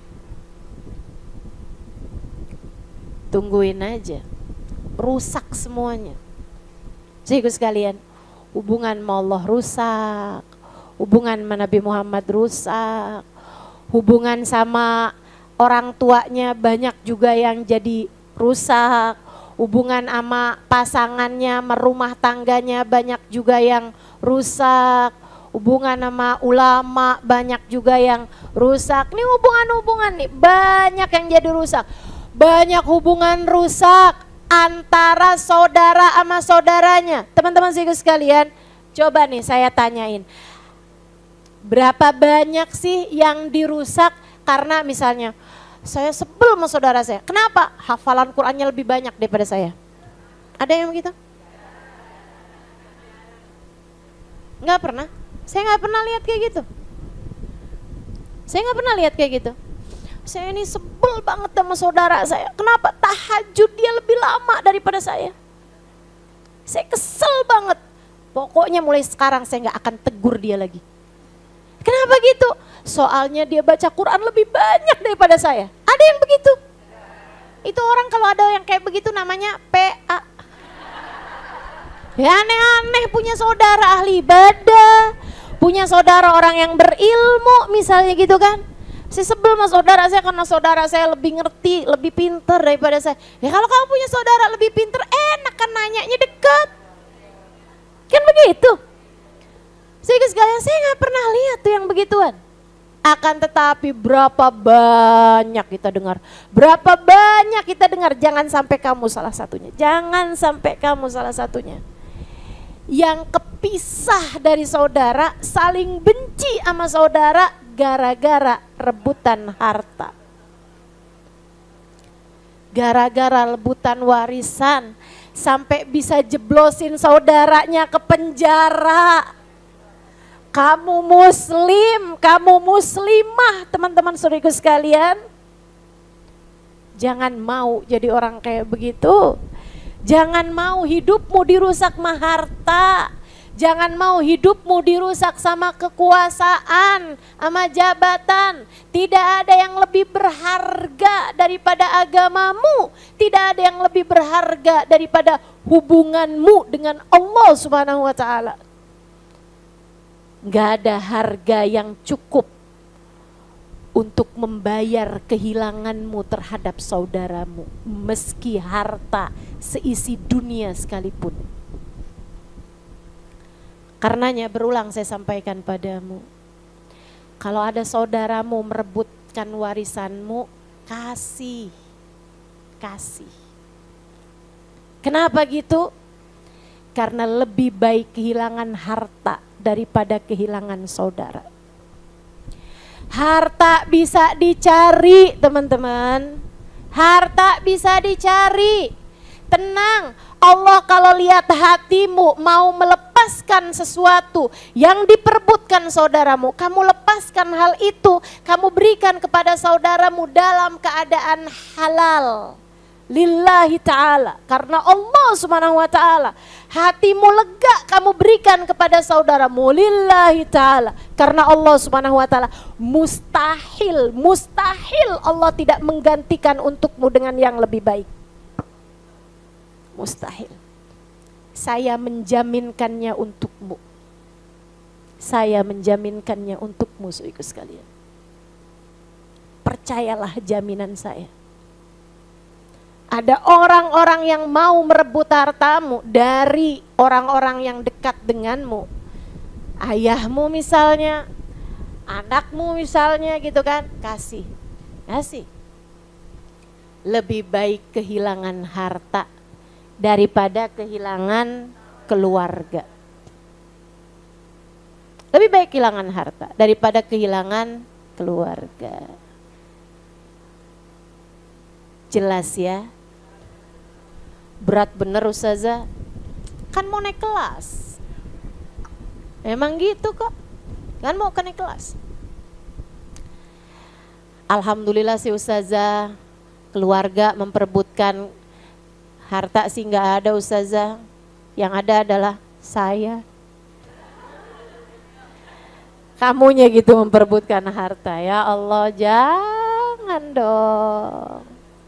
Tungguin aja, rusak semuanya. Jadi sekalian, hubungan sama Allah rusak, hubungan sama Nabi Muhammad rusak, hubungan sama orang tuanya banyak juga yang jadi rusak, hubungan sama pasangannya, sama rumah tangganya banyak juga yang rusak, hubungan sama ulama banyak juga yang rusak. Nih hubungan-hubungan nih banyak yang jadi rusak. Banyak hubungan rusak antara saudara sama saudaranya. Teman-teman sekalian, coba nih saya tanyain. Berapa banyak sih yang dirusak karena misalnya saya sebel sama saudara saya. Kenapa? Hafalan Qur'annya lebih banyak daripada saya. Ada yang begitu? Nggak pernah. Saya nggak pernah lihat kayak gitu. Saya nggak pernah lihat kayak gitu. Saya ini sebel banget sama saudara saya. Kenapa? Tahajud dia lebih lama daripada saya. Saya kesel banget. Pokoknya mulai sekarang saya nggak akan tegur dia lagi. Kenapa gitu? Soalnya dia baca Quran lebih banyak daripada saya. Ada yang begitu? Itu orang kalau ada yang kayak begitu namanya P A. Ya aneh-aneh punya saudara ahli ibadah. Punya saudara orang yang berilmu misalnya gitu kan. Saya sebel sama saudara saya karena saudara saya lebih ngerti, lebih pinter daripada saya. Ya kalau kamu punya saudara lebih pinter, enak kan nanyanya deket. Kan begitu. Saya sekalian, saya gak pernah lihat tuh yang begituan. Akan tetapi berapa banyak kita dengar. Berapa banyak kita dengar, jangan sampai kamu salah satunya. Jangan sampai kamu salah satunya. Yang kepisah dari saudara, saling benci sama saudara, gara-gara rebutan harta. Gara-gara rebutan warisan sampai bisa jeblosin saudaranya ke penjara. Kamu muslim, kamu muslimah, teman-teman saudaraku sekalian. Jangan mau jadi orang kayak begitu. Jangan mau hidupmu dirusak sama harta. Jangan mau hidupmu dirusak sama kekuasaan, sama jabatan. Tidak ada yang lebih berharga daripada agamamu. Tidak ada yang lebih berharga daripada hubunganmu dengan Allah Subhanahu wa taala. Gak ada harga yang cukup untuk membayar kehilanganmu terhadap saudaramu. Meski harta seisi dunia sekalipun. Karenanya berulang saya sampaikan padamu, kalau ada saudaramu merebutkan warisanmu, kasih, kasih. Kenapa gitu? Karena lebih baik kehilangan harta daripada kehilangan saudara. Harta bisa dicari teman-teman, harta bisa dicari. Tenang, Allah kalau lihat hatimu mau melepaskan sesuatu yang diperebutkan saudaramu, kamu lepaskan hal itu, kamu berikan kepada saudaramu dalam keadaan halal. Lillahi ta'ala, karena Allah subhanahu wa ta'ala. Hatimu lega kamu berikan kepada saudaramu, lillahi ta'ala, karena Allah subhanahu wa ta'ala. Mustahil, mustahil Allah tidak menggantikan untukmu dengan yang lebih baik. Mustahil. Saya menjaminkannya untukmu. Saya menjaminkannya untukmu saudaraku sekalian. Percayalah jaminan saya. Ada orang-orang yang mau merebut hartamu dari orang-orang yang dekat denganmu. Ayahmu misalnya, anakmu misalnya gitu kan, kasih. Kasih. Lebih baik kehilangan harta daripada kehilangan keluarga. Lebih baik kehilangan harta daripada kehilangan keluarga. Jelas ya? Berat bener Ustazah, kan mau naik kelas. Emang gitu kok, kan mau ke naik kelas. Alhamdulillah sih Ustazah, keluarga memperebutkan harta sih nggak ada Ustazah. Yang ada adalah saya. Kamunya gitu memperebutkan harta. Ya Allah, jangan dong.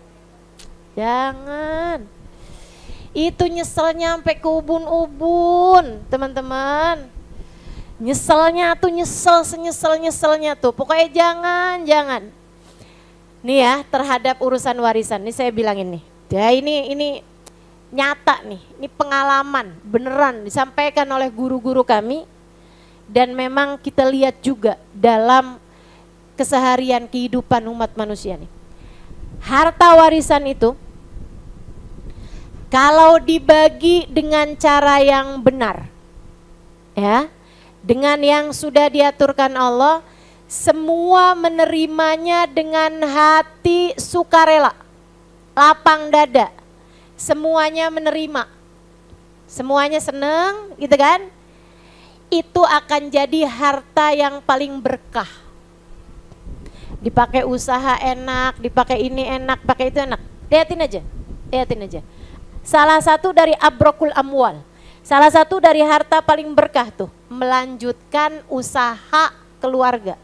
Jangan. Itu nyeselnya sampai ke ubun-ubun, teman-teman. Nyeselnya tuh nyesel, senyesel-nyeselnya tuh. Pokoknya jangan, jangan. Nih ya, terhadap urusan warisan. Ini saya bilangin nih. Ya ini ini nyata nih. Ini pengalaman beneran disampaikan oleh guru-guru kami. Dan memang kita lihat juga dalam keseharian kehidupan umat manusia nih. Harta warisan itu Kalau dibagi dengan cara yang benar, ya, dengan yang sudah diaturkan Allah, semua menerimanya dengan hati sukarela, lapang dada, semuanya menerima, semuanya seneng, gitu kan? Itu akan jadi harta yang paling berkah. Dipakai usaha enak, dipakai ini enak, pakai itu enak. Lihatin aja, lihatin aja. Salah satu dari abrokul amwal, salah satu dari harta paling berkah tuh, melanjutkan usaha keluarga.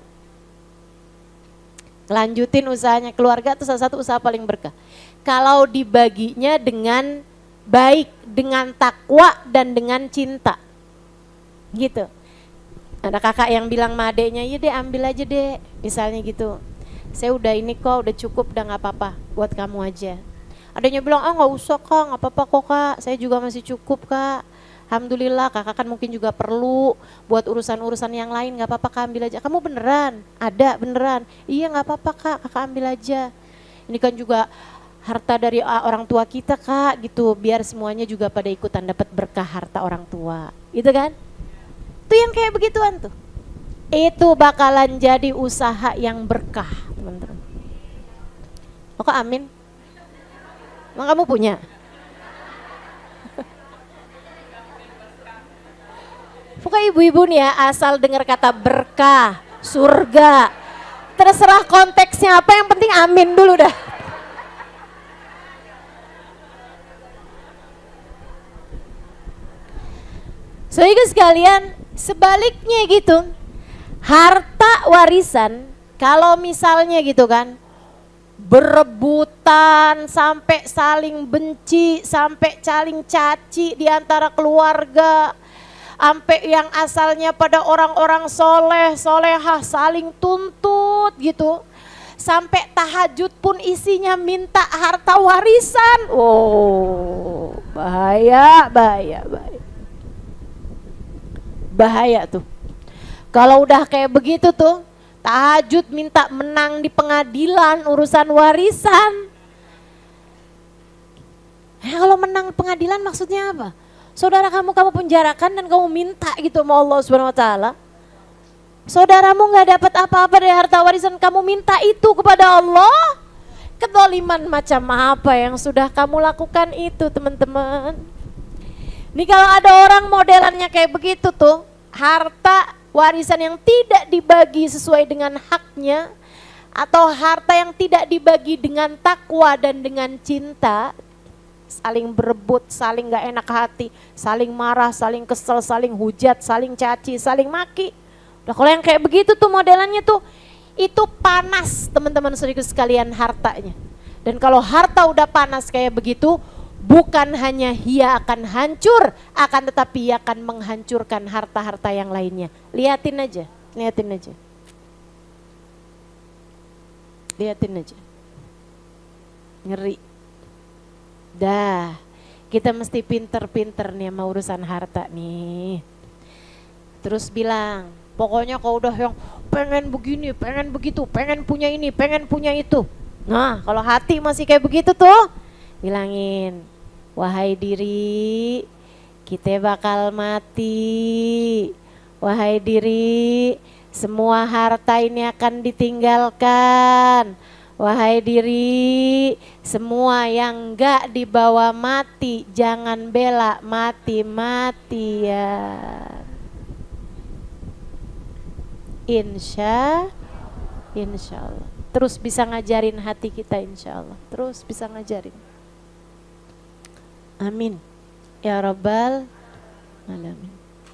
Lanjutin usahanya keluarga itu salah satu usaha paling berkah. Kalau dibaginya dengan baik, dengan takwa dan dengan cinta. Gitu. Ada kakak yang bilang sama adeknya, "Iya deh, ambil aja deh." Misalnya gitu. "Saya udah ini kok, udah cukup, udah nggak apa-apa, buat kamu aja." Adanya bilang, "Ah nggak usah kak, nggak apa-apa kok kak, saya juga masih cukup kak. Alhamdulillah, kakak kan mungkin juga perlu buat urusan-urusan yang lain, nggak apa-apa kak, ambil aja." "Kamu beneran? Ada beneran?" "Iya nggak apa-apa kak, kakak ambil aja. Ini kan juga harta dari orang tua kita kak," gitu, biar semuanya juga pada ikutan dapat berkah harta orang tua, gitu kan? Itu yang kayak begituan tuh. Itu bakalan jadi usaha yang berkah, teman-teman. Oh, kok amin? Emang kamu punya? Pokoknya ibu-ibu nih ya, asal dengar kata berkah, surga, terserah konteksnya apa, yang penting amin dulu dah. Soalnya sekalian, sebaliknya gitu, harta warisan kalau misalnya gitu kan, berebutan sampai saling benci, sampai saling caci di antara keluarga, sampai yang asalnya pada orang-orang soleh, solehah saling tuntut gitu, sampai tahajud pun isinya minta harta warisan. Oh, bahaya, bahaya, bahaya. Bahaya tuh. Kalau udah kayak begitu tuh, tahajud minta menang di pengadilan urusan warisan. Eh, kalau menang pengadilan maksudnya apa? Saudara kamu kamu penjarakan dan kamu minta gitu sama Allah Subhanahu wa taala. Saudaramu nggak dapat apa-apa dari harta warisan, kamu minta itu kepada Allah. Kedoliman macam apa yang sudah kamu lakukan itu, teman-teman? Nih kalau ada orang modelannya kayak begitu tuh, harta warisan yang tidak dibagi sesuai dengan haknya, atau harta yang tidak dibagi dengan takwa dan dengan cinta, saling berebut, saling gak enak hati, saling marah, saling kesel, saling hujat, saling caci, saling maki. Nah kalau yang kayak begitu tuh modelannya tuh, itu panas teman-teman saudara sekalian hartanya. Dan kalau harta udah panas kayak begitu, bukan hanya ia akan hancur, akan tetapi ia akan menghancurkan harta-harta yang lainnya. Lihatin aja, lihatin aja. Lihatin aja. Ngeri. Dah, kita mesti pinter-pinter nih sama urusan harta nih. Terus bilang, pokoknya kalau udah yang pengen begini, pengen begitu, pengen punya ini, pengen punya itu. Nah, kalau hati masih kayak begitu tuh, bilangin, wahai diri, kita bakal mati. Wahai diri, semua harta ini akan ditinggalkan. Wahai diri, semua yang enggak dibawa mati, jangan bela mati-matian. Insya, insya Allah. Terus bisa ngajarin hati kita insya Allah. Terus bisa ngajarin. Amin. Ya Rabbal Alamin.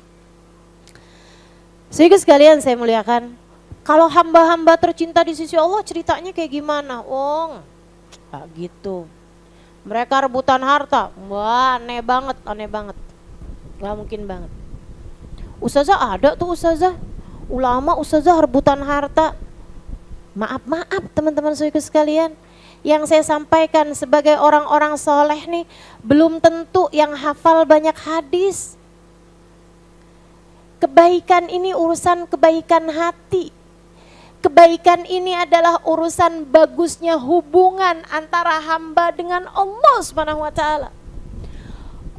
Sehingga sekalian saya muliakan, kalau hamba-hamba tercinta di sisi Allah ceritanya kayak gimana? Oh, ah, gitu. Mereka rebutan harta. Wah, aneh banget, aneh banget. Gak mungkin banget. Ustazah ada tuh ustazah. Ulama ustazah rebutan harta. Maaf-maaf teman-teman saudara sekalian, yang saya sampaikan sebagai orang-orang soleh nih, belum tentu yang hafal banyak hadis. Kebaikan ini urusan kebaikan hati. Kebaikan ini adalah urusan bagusnya hubungan antara hamba dengan Allah Subhanahu wa taala.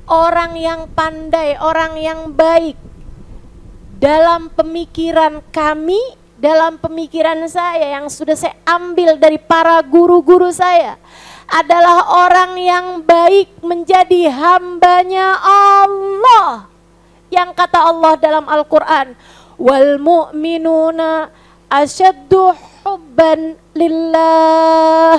orang yang pandai, orang yang baik. Dalam pemikiran kami, dalam pemikiran saya yang sudah saya ambil dari para guru-guru saya, adalah orang yang baik menjadi hambanya Allah. Yang kata Allah dalam Al-Quran, wal mu'minuna asyaddu hubban lillah.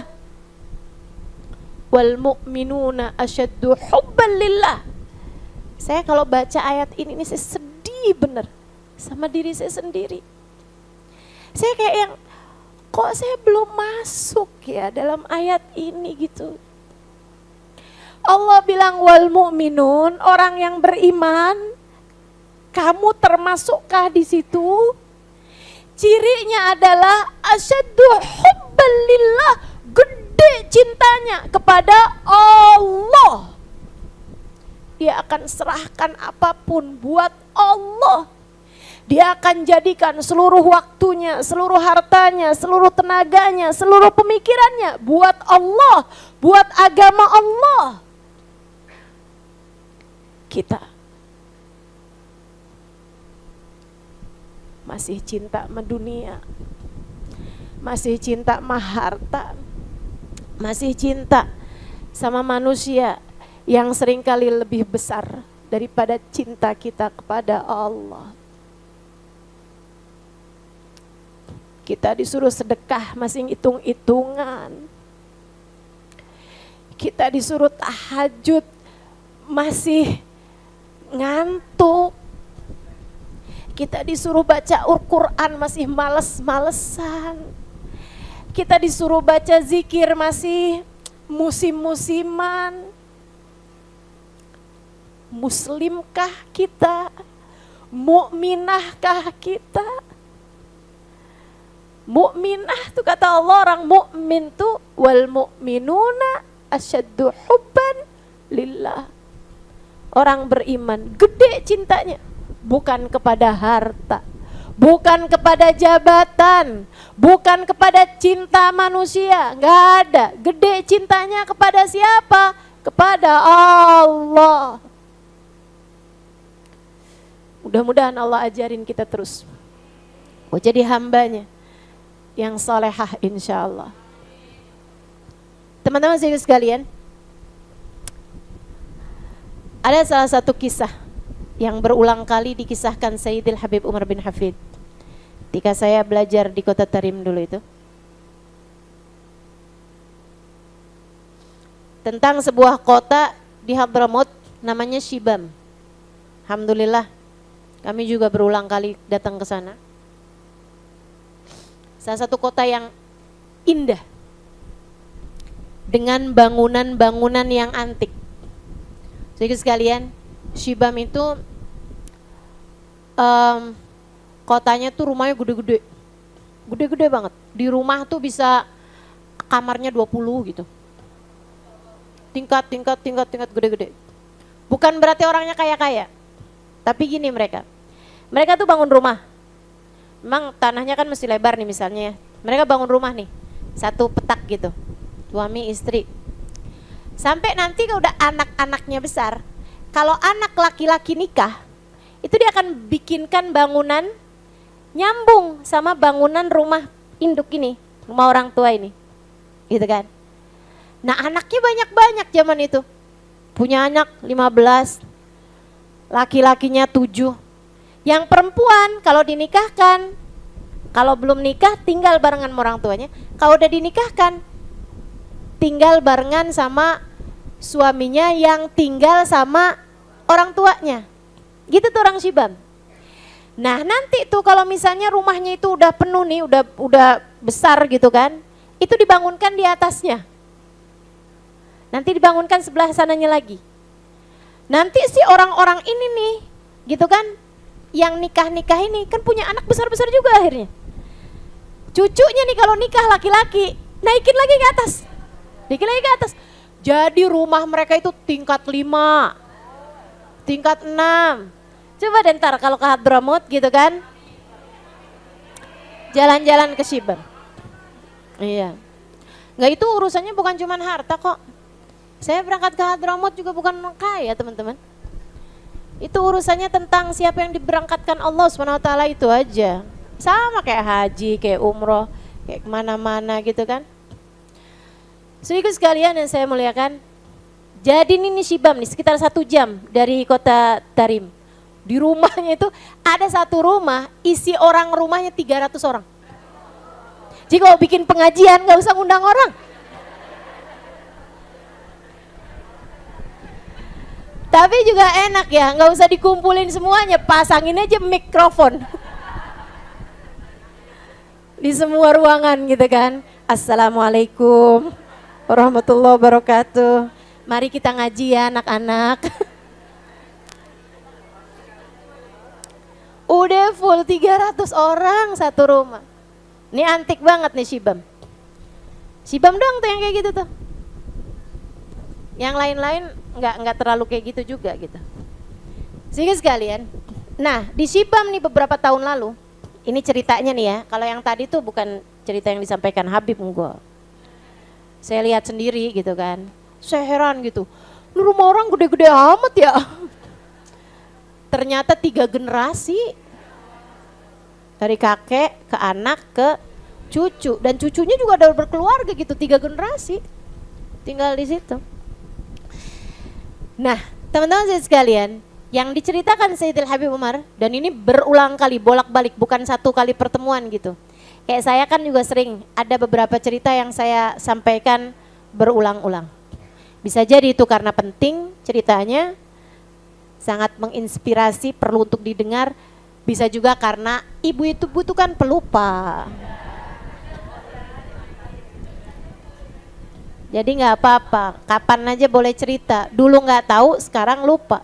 Wal mu'minuna asyaddu hubban lillah. Saya kalau baca ayat ini, ini saya sedih bener sama diri saya sendiri. Saya kayak yang, kok saya belum masuk ya dalam ayat ini gitu. Allah bilang wal mu'minun, orang yang beriman, kamu termasukkah di situ? Cirinya adalah asyaddu hubban lillah, gede cintanya kepada Allah. Dia akan serahkan apapun buat Allah. Dia akan jadikan seluruh waktunya, seluruh hartanya, seluruh tenaganya, seluruh pemikirannya buat Allah, buat agama Allah. Kita masih cinta sama dunia, masih cinta sama harta, masih cinta sama manusia yang seringkali lebih besar daripada cinta kita kepada Allah. Kita disuruh sedekah masih hitung-hitungan. Kita disuruh tahajud masih ngantuk. Kita disuruh baca Al-Quran masih males-malesan. Kita disuruh baca zikir masih musim-musiman. Muslimkah kita? Mukminahkah kita? Mukminah tuh kata Allah, orang mukmin tuh wal mu'minuna asyaddu hubban lillah. Orang beriman gede cintanya, bukan kepada harta, bukan kepada jabatan, bukan kepada cinta manusia, nggak ada. Gede cintanya kepada siapa? Kepada Allah. Mudah-mudahan Allah ajarin kita terus mau jadi hambanya yang solehah insya Allah. Teman-teman sekalian, ada salah satu kisah yang berulang kali dikisahkan Sayyidil Habib Umar bin Hafid ketika saya belajar di kota Tarim dulu itu, tentang sebuah kota di Hadramaut namanya Shibam. Alhamdulillah kami juga berulang kali datang ke sana. Salah satu kota yang indah dengan bangunan-bangunan yang antik. Jadi sekalian, Shibam itu um, kotanya tuh rumahnya gede-gede, gede-gede banget. Di rumah tuh bisa kamarnya dua puluh gitu. Tingkat, tingkat, tingkat, tingkat gede-gede. Bukan berarti orangnya kaya-kaya, tapi gini mereka, mereka tuh bangun rumah. Memang tanahnya kan mesti lebar nih misalnya ya. Mereka bangun rumah nih, satu petak gitu, suami istri. Sampai nanti kalau udah anak-anaknya besar, kalau anak laki-laki nikah, itu dia akan bikinkan bangunan nyambung sama bangunan rumah induk ini, rumah orang tua ini, gitu kan. Nah anaknya banyak-banyak zaman itu, punya anak lima belas, laki-lakinya tujuh. Yang perempuan kalau dinikahkan, kalau belum nikah tinggal barengan sama orang tuanya. Kalau udah dinikahkan, tinggal barengan sama suaminya yang tinggal sama orang tuanya. Gitu tuh orang Shibam. Nah nanti tuh kalau misalnya rumahnya itu udah penuh nih, udah udah besar gitu kan, itu dibangunkan di atasnya. Nanti dibangunkan sebelah sananya lagi. Nanti si orang-orang ini nih, gitu kan, yang nikah-nikah ini kan punya anak besar-besar juga akhirnya. Cucunya nih kalau nikah laki-laki, naikin lagi ke atas. Naikin lagi ke atas. Jadi rumah mereka itu tingkat lima, tingkat enam. Coba deh ntar kalau ke Hadramaut gitu kan, jalan-jalan ke Shibam. Iya. Nggak, itu urusannya bukan cuma harta kok. Saya berangkat ke Hadramaut juga bukan orang kaya teman-teman. Itu urusannya tentang siapa yang diberangkatkan Allah subhanahu wa taala itu aja. Sama kayak haji, kayak umroh, kayak kemana-mana gitu kan. Saudaraku sekalian yang saya muliakan, jadi ini Shibam nih sekitar satu jam dari kota Tarim. Di rumahnya itu ada satu rumah, isi orang rumahnya tiga ratus orang. Jadi kalau bikin pengajian gak usah ngundang orang. Tapi juga enak ya, nggak usah dikumpulin semuanya, pasangin aja mikrofon di semua ruangan gitu kan. Assalamualaikum warahmatullahi wabarakatuh. Mari kita ngaji ya anak-anak. Udah full tiga ratus orang satu rumah. Ini antik banget nih Shibam. Shibam doang tuh yang kayak gitu tuh. Yang lain-lain nggak nggak terlalu kayak gitu juga gitu. Sehingga sekalian, nah di Shibam nih beberapa tahun lalu, ini ceritanya nih ya. Kalau yang tadi tuh bukan cerita yang disampaikan Habib enggak. Saya lihat sendiri gitu kan. Saya heran gitu. Lu rumah orang gede-gede amat ya. Ternyata tiga generasi. Dari kakek ke anak ke cucu, dan cucunya juga udah berkeluarga gitu, tiga generasi tinggal di situ. Nah, teman-teman sekalian, yang diceritakan Sayyidil Habib Umar, dan ini berulang kali, bolak-balik, bukan satu kali pertemuan gitu. Kayak saya kan juga sering ada beberapa cerita yang saya sampaikan berulang-ulang. Bisa jadi itu karena penting ceritanya, sangat menginspirasi, perlu untuk didengar. Bisa juga karena ibu itu butuhkan pelupa. Jadi nggak apa-apa, kapan aja boleh cerita. Dulu nggak tahu, sekarang lupa.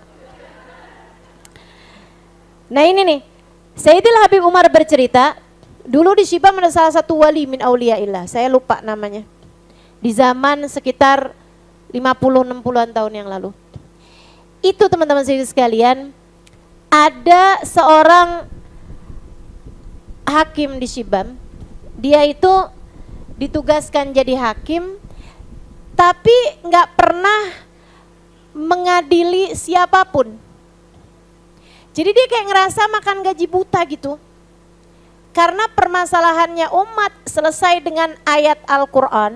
Nah ini nih, Sayyidil Habib Umar bercerita, dulu di Shibam ada salah satu wali min auliyaillah, saya lupa namanya. Di zaman sekitar lima puluh enam puluhan tahun yang lalu. Itu teman-teman sekalian, ada seorang hakim di Shibam. Dia itu ditugaskan jadi hakim, tapi nggak pernah mengadili siapapun. Jadi dia kayak ngerasa makan gaji buta gitu. Karena permasalahannya umat selesai dengan ayat Al-Quran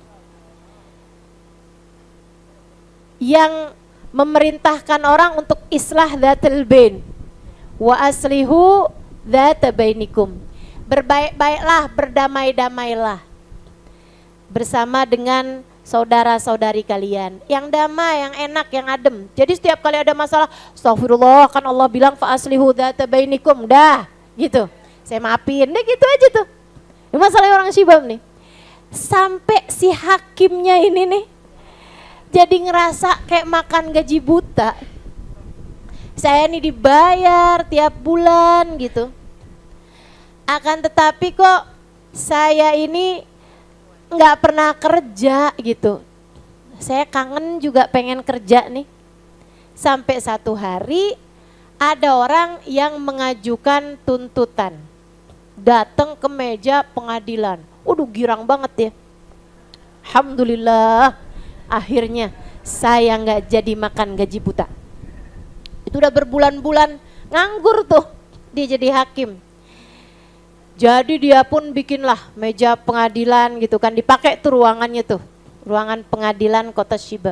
yang memerintahkan orang untuk islah dzatul bain wa aslihu dzata bainikum. Berbaik-baiklah, berdamai-damailah bersama dengan saudara-saudari kalian yang damai, yang enak, yang adem. Jadi setiap kali ada masalah, astagfirullah, kan Allah bilang fa aslihu dzata bainikum, dah gitu. Saya maafin, deh gitu aja tuh. Ini masalah orang Shibam nih. Sampai si hakimnya ini nih jadi ngerasa kayak makan gaji buta. Saya nih dibayar tiap bulan gitu. Akan tetapi kok saya ini nggak pernah kerja gitu. Saya kangen juga pengen kerja nih. Sampai satu hari ada orang yang mengajukan tuntutan. Datang ke meja pengadilan. Waduh girang banget ya. Alhamdulillah. Akhirnya saya nggak jadi makan gaji buta. Itu udah berbulan-bulan nganggur tuh dia jadi hakim. Jadi dia pun bikinlah meja pengadilan gitu kan, dipakai tuh ruangannya tuh, ruangan pengadilan kota Shibam.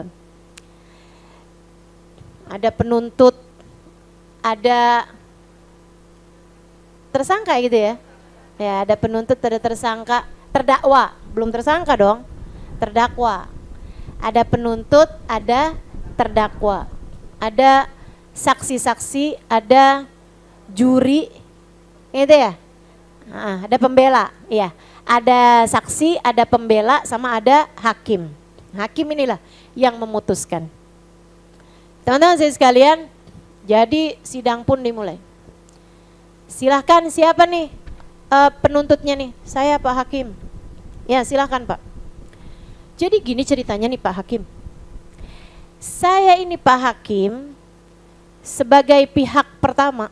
Ada penuntut, ada tersangka gitu ya. Ya ada penuntut, ada tersangka, terdakwa, belum tersangka dong, terdakwa. Ada penuntut, ada terdakwa, ada saksi-saksi, ada juri, gitu ya. Nah, ada pembela, ya. Ada saksi, ada pembela, sama ada hakim. Hakim inilah yang memutuskan. Teman-teman saya sekalian, jadi sidang pun dimulai. Silahkan siapa nih uh, penuntutnya nih? Saya Pak Hakim. Ya silahkan Pak. Jadi gini ceritanya nih Pak Hakim. Saya ini Pak Hakim sebagai pihak pertama.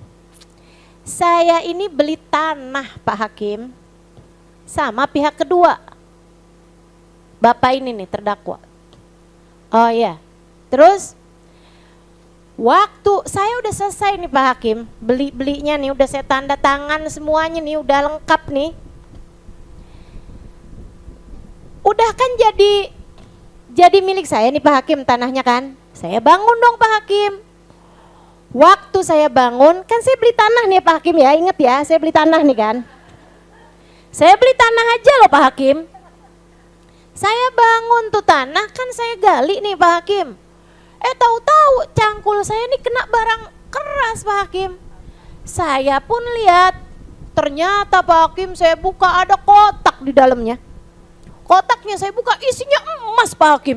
Saya ini beli tanah Pak Hakim sama pihak kedua. Bapak ini nih terdakwa. Oh iya. Terus waktu saya udah selesai nih Pak Hakim, beli-belinya nih udah saya tanda tangan semuanya nih, udah lengkap nih. Udah kan jadi jadi milik saya nih Pak Hakim tanahnya kan. Saya bangun dong Pak Hakim. Waktu saya bangun, kan saya beli tanah nih Pak Hakim ya, inget ya, saya beli tanah nih kan. Saya beli tanah aja loh Pak Hakim. Saya bangun tuh tanah, kan saya gali nih Pak Hakim. Eh tahu-tahu cangkul saya nih kena barang keras Pak Hakim. Saya pun lihat, ternyata Pak Hakim saya buka ada kotak di dalamnya. Kotaknya saya buka isinya emas Pak Hakim.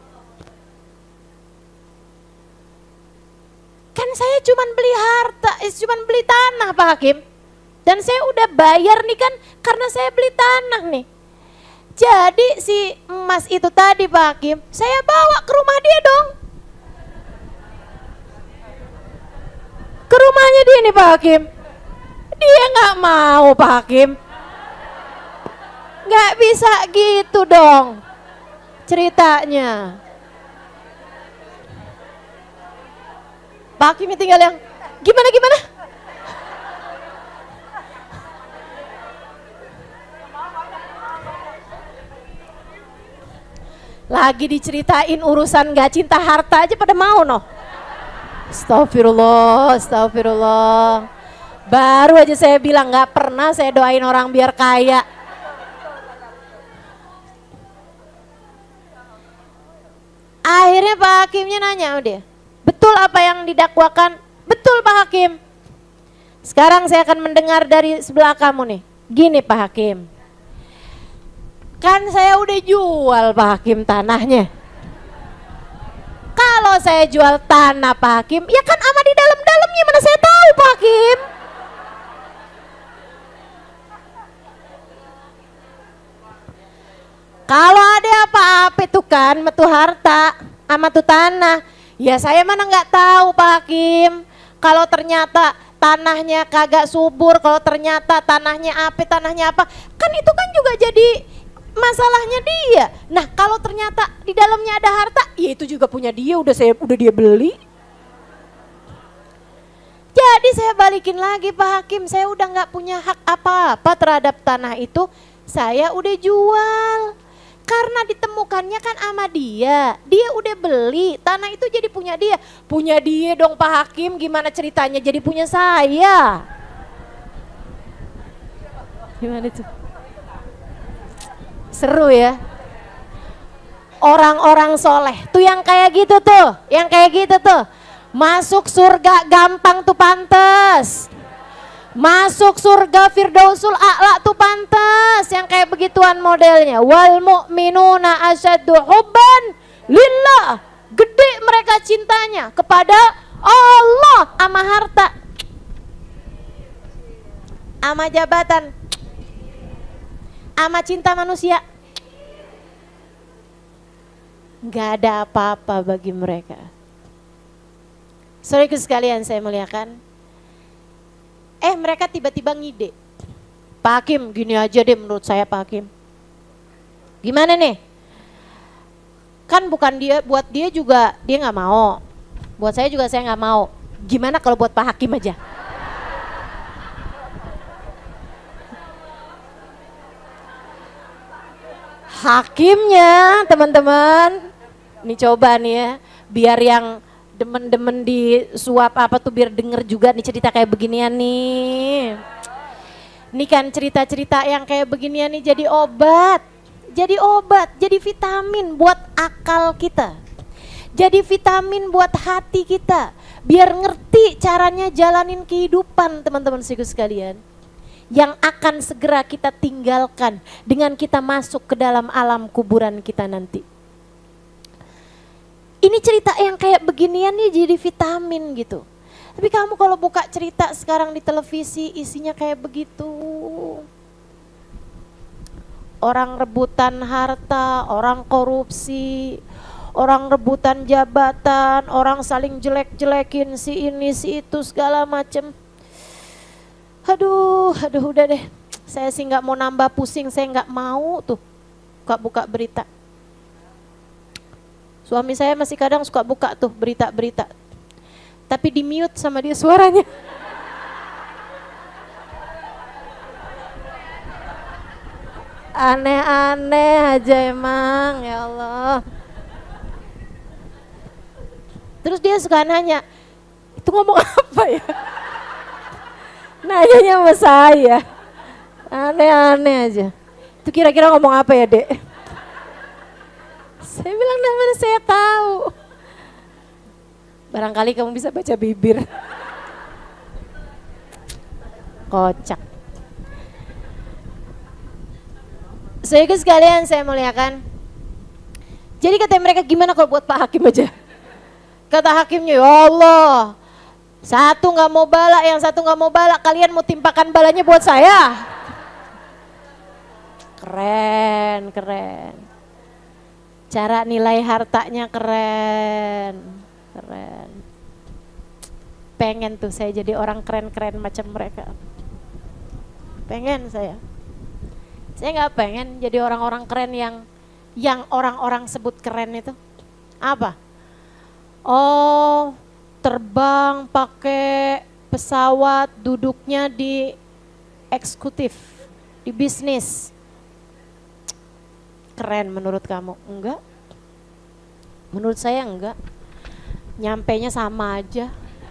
Kan saya cuman beli harta, eh, cuman beli tanah Pak Hakim. Dan saya udah bayar nih kan karena saya beli tanah nih. Jadi si emas itu tadi Pak Hakim, saya bawa ke rumah dia dong. Ke rumahnya dia nih Pak Hakim. Dia nggak mau Pak Hakim. Nggak bisa gitu dong ceritanya. Pak Hakim tinggal yang gimana gimana? Lagi diceritain urusan gak cinta harta aja pada mau noh. Astagfirullah, astagfirullah. Baru aja saya bilang gak pernah saya doain orang biar kaya. Akhirnya Pak Hakimnya nanya dia, betul apa yang didakwakan? Betul Pak Hakim. Sekarang saya akan mendengar dari sebelah kamu nih. Gini Pak Hakim, kan saya udah jual Pak Hakim tanahnya. Kalau saya jual tanah Pak Hakim, ya kan ama di dalam-dalamnya, mana saya tahu Pak Hakim. Kalau ada apa-apa itu kan metu harta ama tuh tanah, ya saya mana nggak tahu Pak Hakim. Kalau ternyata tanahnya kagak subur, kalau ternyata tanahnya apa, tanahnya apa, kan itu kan juga jadi masalahnya dia. Nah kalau ternyata di dalamnya ada harta, ya itu juga punya dia, udah saya udah dia beli. Jadi saya balikin lagi Pak Hakim, saya udah nggak punya hak apa-apa terhadap tanah itu, saya udah jual. Karena ditemukannya kan sama dia, dia udah beli, tanah itu jadi punya dia. Punya dia dong Pak Hakim, gimana ceritanya jadi punya saya? Gimana tuh? Seru ya. Orang-orang soleh tuh yang kayak gitu tuh, yang kayak gitu tuh. Masuk surga gampang tuh pantes. Masuk surga Firdausul A'la tuh pantes, yang kayak begituan modelnya. Wal mu'minuna asyaddu hubban lillah. Gede mereka cintanya kepada Allah ama harta, ama jabatan, ama cinta manusia. Gak ada apa-apa bagi mereka. Saudaraku sekalian saya muliakan. Eh mereka tiba-tiba ngide, Pak Hakim gini aja deh menurut saya Pak Hakim. Gimana nih? Kan bukan dia, buat dia juga dia nggak mau. Buat saya juga saya nggak mau. Gimana kalau buat Pak Hakim aja? Hakimnya teman-teman, ini coba nih ya, biar yang demen-demen di suap apa tuh biar denger juga nih cerita kayak beginian nih. Ini kan cerita-cerita yang kayak beginian nih jadi obat. Jadi obat, jadi vitamin buat akal kita. Jadi vitamin buat hati kita. Biar ngerti caranya jalanin kehidupan teman-teman sekalian. Yang akan segera kita tinggalkan dengan kita masuk ke dalam alam kuburan kita nanti. Ini cerita yang kayak beginian nih jadi vitamin gitu. Tapi kamu kalau buka cerita sekarang di televisi isinya kayak begitu. Orang rebutan harta, orang korupsi, orang rebutan jabatan, orang saling jelek-jelekin si ini si itu segala macem. Aduh, aduh udah deh. Saya sih nggak mau nambah pusing, saya nggak mau tuh buka-buka berita. Suami saya masih kadang suka buka tuh berita-berita. Tapi di mute sama dia suaranya. Aneh-aneh aja emang, ya Allah. Terus dia suka nanya, itu ngomong apa ya? Nanyanya sama saya. Aneh-aneh aja. Itu kira-kira ngomong apa ya, Dek? Saya bilang, nah mana saya tahu. Barangkali kamu bisa baca bibir. Kocak. Saudara sekalian saya muliakan. Jadi kata mereka, gimana kalau buat Pak Hakim aja? Kata hakimnya, ya Allah, satu nggak mau bala, yang satu nggak mau bala, kalian mau timpakan balanya buat saya? Keren, keren. Cara nilai hartanya keren, keren. Pengen tuh saya jadi orang keren-keren macam mereka. Pengen saya. Saya nggak pengen jadi orang-orang keren yang yang orang-orang sebut keren itu. Apa? Oh, terbang pakai pesawat, duduknya di eksekutif, di bisnis. Keren menurut kamu? Enggak. Menurut saya enggak. Nyampainya sama aja.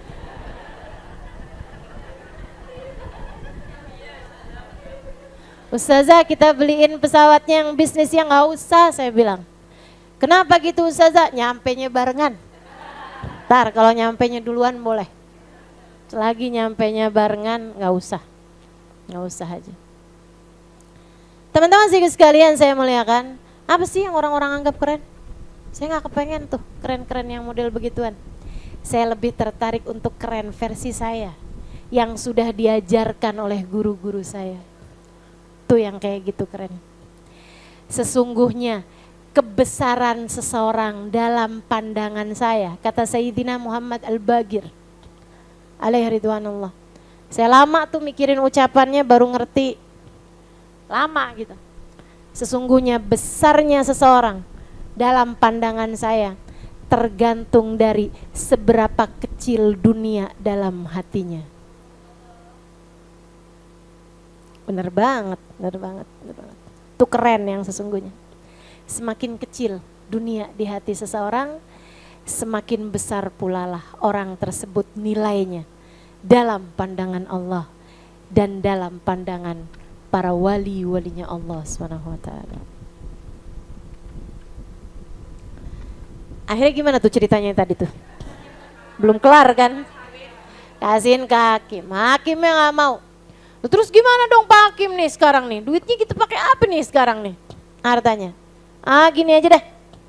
Ustazah, kita beliin pesawatnya yang bisnisnya nggak usah, saya bilang. Kenapa gitu Ustazah? Nyampainya barengan. Ntar kalau nyampainya duluan boleh. Selagi nyampainya barengan nggak usah. Nggak usah aja. Teman-teman sih sekalian saya muliakan. Apa sih yang orang-orang anggap keren? Saya nggak kepengen tuh keren-keren yang model begituan. Saya lebih tertarik untuk keren versi saya. Yang sudah diajarkan oleh guru-guru saya. Tuh yang kayak gitu keren. Sesungguhnya kebesaran seseorang dalam pandangan saya, kata Sayyidina Muhammad Al-Bagir alaihi ridwanullah. Saya lama tuh mikirin ucapannya baru ngerti. Lama gitu. Sesungguhnya besarnya seseorang dalam pandangan saya tergantung dari seberapa kecil dunia dalam hatinya. Bener banget, bener banget, bener banget. Itu keren yang sesungguhnya. Semakin kecil dunia di hati seseorang, semakin besar pula lah orang tersebut nilainya dalam pandangan Allah dan dalam pandangan para wali-walinya Allah subhanahu wa taala. Akhirnya gimana tuh ceritanya tadi tuh? Belum kelar kan? Kasihin ke hakim, hakimnya nggak mau. Terus gimana dong Pak Hakim nih sekarang nih? Duitnya kita pakai apa nih sekarang nih? Hartanya. Ah gini aja deh.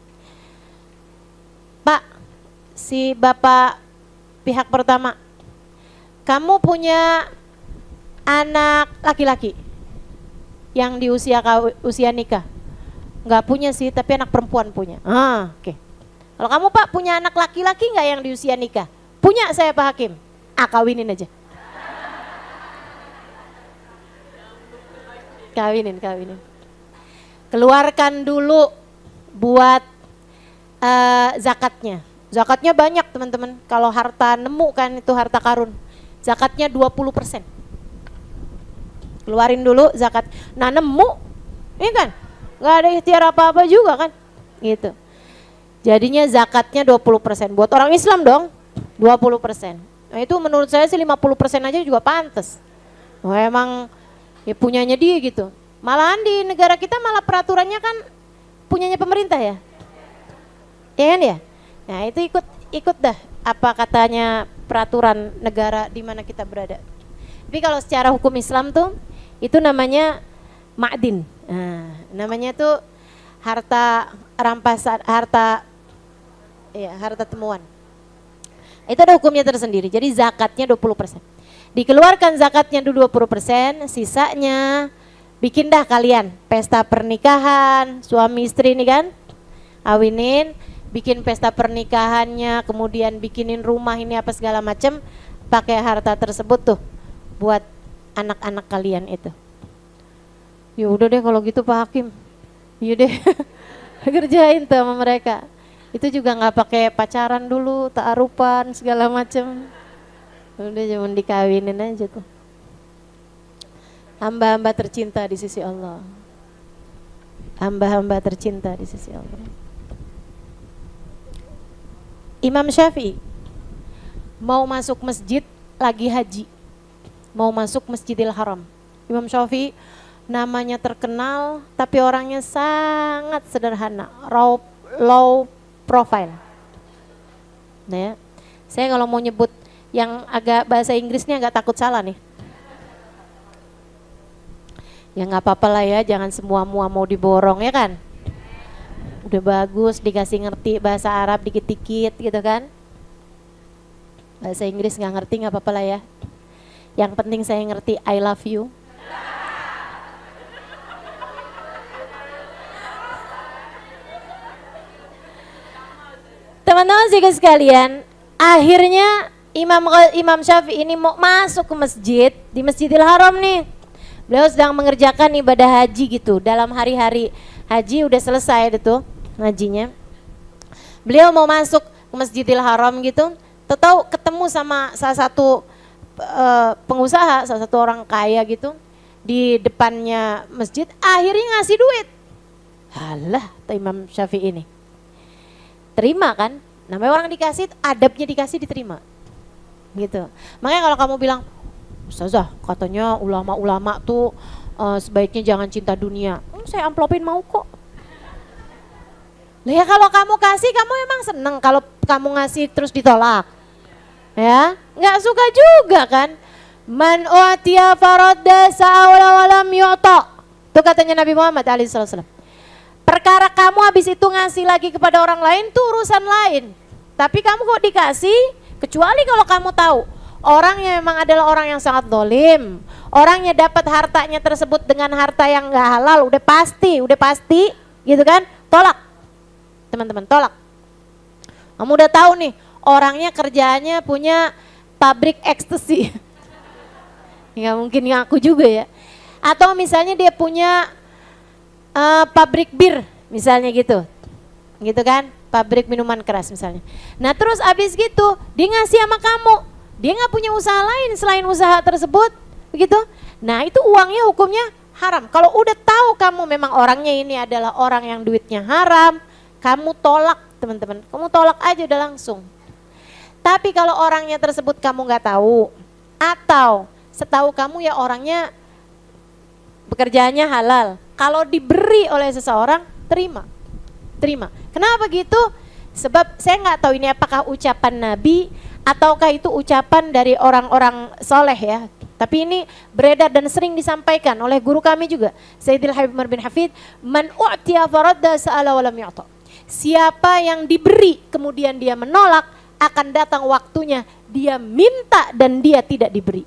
Pak, si bapak pihak pertama, kamu punya anak laki-laki yang di usia usia nikah? Nggak punya sih, tapi anak perempuan punya. Ah, oke. Okay. Kalau kamu Pak punya anak laki-laki nggak yang di usia nikah? Punya saya Pak Hakim. Ah kawinin aja. Kawinin, kawinin. Keluarkan dulu buat uh, zakatnya. Zakatnya banyak teman-teman. Kalau harta nemu kan itu harta karun. Zakatnya dua puluh persen. Keluarin dulu zakat. Nah nemu, ini kan nggak ada ikhtiar apa-apa juga kan. Gitu. Jadinya zakatnya dua puluh persen. Buat orang Islam dong dua puluh persen. Nah itu menurut saya sih lima puluh persen aja juga pantas. Oh, emang ya punyanya dia gitu. Malahan di negara kita malah peraturannya kan punyanya pemerintah ya. Ya kan ya? Nah itu ikut ikut dah apa katanya peraturan negara di mana kita berada. Tapi kalau secara hukum Islam tuh itu namanya ma'din. Nah, namanya tuh harta rampasan, harta ya, harta temuan. Itu ada hukumnya tersendiri. Jadi zakatnya dua puluh persen. Dikeluarkan zakatnya dulu dua puluh persen, sisanya bikin dah kalian pesta pernikahan, suami istri nih kan, awinin, bikin pesta pernikahannya, kemudian bikinin rumah ini apa segala macam, pakai harta tersebut tuh buat anak-anak kalian itu. Ya udah deh kalau gitu Pak Hakim, iya deh kerjain tuh sama mereka. Itu juga nggak pakai pacaran dulu, ta'arupan segala macam. Udah cuma dikawinin aja tuh. Hamba-hamba tercinta di sisi Allah. Hamba-hamba tercinta di sisi Allah. Imam Syafi'i mau masuk masjid lagi haji. Mau masuk Masjidil Haram. Imam Syafi'i namanya terkenal tapi orangnya sangat sederhana, raw, low profile. Nah ya, saya kalau mau nyebut yang agak bahasa Inggrisnya agak takut salah nih. Ya nggak apa-apa lah ya, jangan semua-mua mau diborong ya kan. Udah bagus dikasih ngerti bahasa Arab dikit-dikit gitu kan. Bahasa Inggris nggak ngerti nggak apa-apa lah ya. Yang penting saya ngerti I love you. Teman-teman sih sekalian, akhirnya Imam Imam Syafi'i ini mau masuk ke masjid, di Masjidil Haram nih. Beliau sedang mengerjakan ibadah haji gitu, dalam hari-hari haji udah selesai itu hajinya. Beliau mau masuk ke Masjidil Haram gitu, tahu ketemu sama salah satu uh, pengusaha, salah satu orang kaya gitu di depannya masjid, akhirnya ngasih duit. Halah, Imam Syafi'i ini terima kan, namanya orang dikasih, adabnya dikasih diterima gitu. Makanya kalau kamu bilang, Ustazah katanya ulama-ulama tuh uh, sebaiknya jangan cinta dunia, hmm, saya amplopin mau kok. Nah ya kalau kamu kasih, kamu emang seneng kalau kamu ngasih terus ditolak, ya nggak suka juga kan. Man u'tiya faradda sa'awla walam yu'ta, itu katanya Nabi Muhammad alaihi wasallam. Perkara kamu habis itu ngasih lagi kepada orang lain itu urusan lain. Tapi kamu kok dikasih, kecuali kalau kamu tahu orangnya memang adalah orang yang sangat dolim, orangnya dapat hartanya tersebut dengan harta yang gak halal, udah pasti, udah pasti gitu kan, tolak teman-teman, tolak. Kamu udah tahu nih orangnya kerjaannya punya pabrik ekstasi, nggak mungkin ngaku juga ya. Atau misalnya dia punya Uh, pabrik bir misalnya gitu, gitu kan, pabrik minuman keras misalnya. Nah terus abis gitu dia ngasih sama kamu, dia nggak punya usaha lain selain usaha tersebut, begitu. Nah itu uangnya hukumnya haram. Kalau udah tahu kamu memang orangnya ini adalah orang yang duitnya haram, kamu tolak teman-teman, kamu tolak aja udah langsung. Tapi kalau orangnya tersebut kamu nggak tahu, atau setahu kamu ya orangnya pekerjaannya halal, kalau diberi oleh seseorang, terima, terima. Kenapa gitu? Sebab saya nggak tahu ini apakah ucapan Nabi ataukah itu ucapan dari orang-orang soleh ya. Tapi ini beredar dan sering disampaikan oleh guru kami juga, Sayyidil Habib Umar bin Hafid, man u'tiya faradda sa'ala walam yu'ta. Siapa yang diberi kemudian dia menolak, akan datang waktunya dia minta dan dia tidak diberi.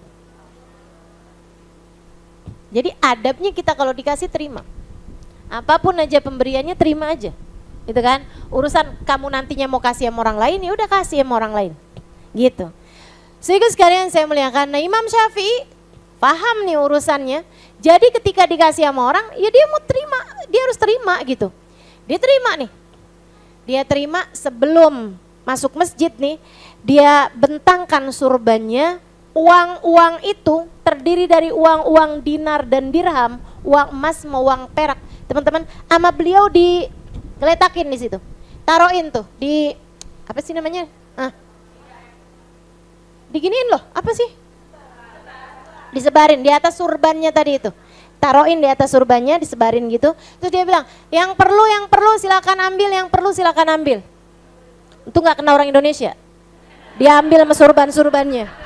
Jadi adabnya kita kalau dikasih terima, apapun aja pemberiannya terima aja, gitu kan. Urusan kamu nantinya mau kasih sama orang lain, ya udah kasih sama orang lain, gitu. Sehingga sekalian saya muliakan, nah Imam Syafi'i paham nih urusannya. Jadi ketika dikasih sama orang, ya dia mau terima, dia harus terima gitu. Dia terima nih, dia terima sebelum masuk masjid nih, dia bentangkan surbannya. Uang-uang itu terdiri dari uang-uang dinar dan dirham, uang emas mau uang perak. Teman-teman, sama beliau digeletakin di situ. Taruhin tuh di apa sih namanya? Ah. Diginiin loh, apa sih? Disebarin di atas surbannya tadi itu. Taruhin di atas surbannya, disebarin gitu. Terus dia bilang, "Yang perlu, yang perlu silakan ambil, yang perlu silakan ambil." Itu nggak kena orang Indonesia. Dia ambil sama surban-surbannya.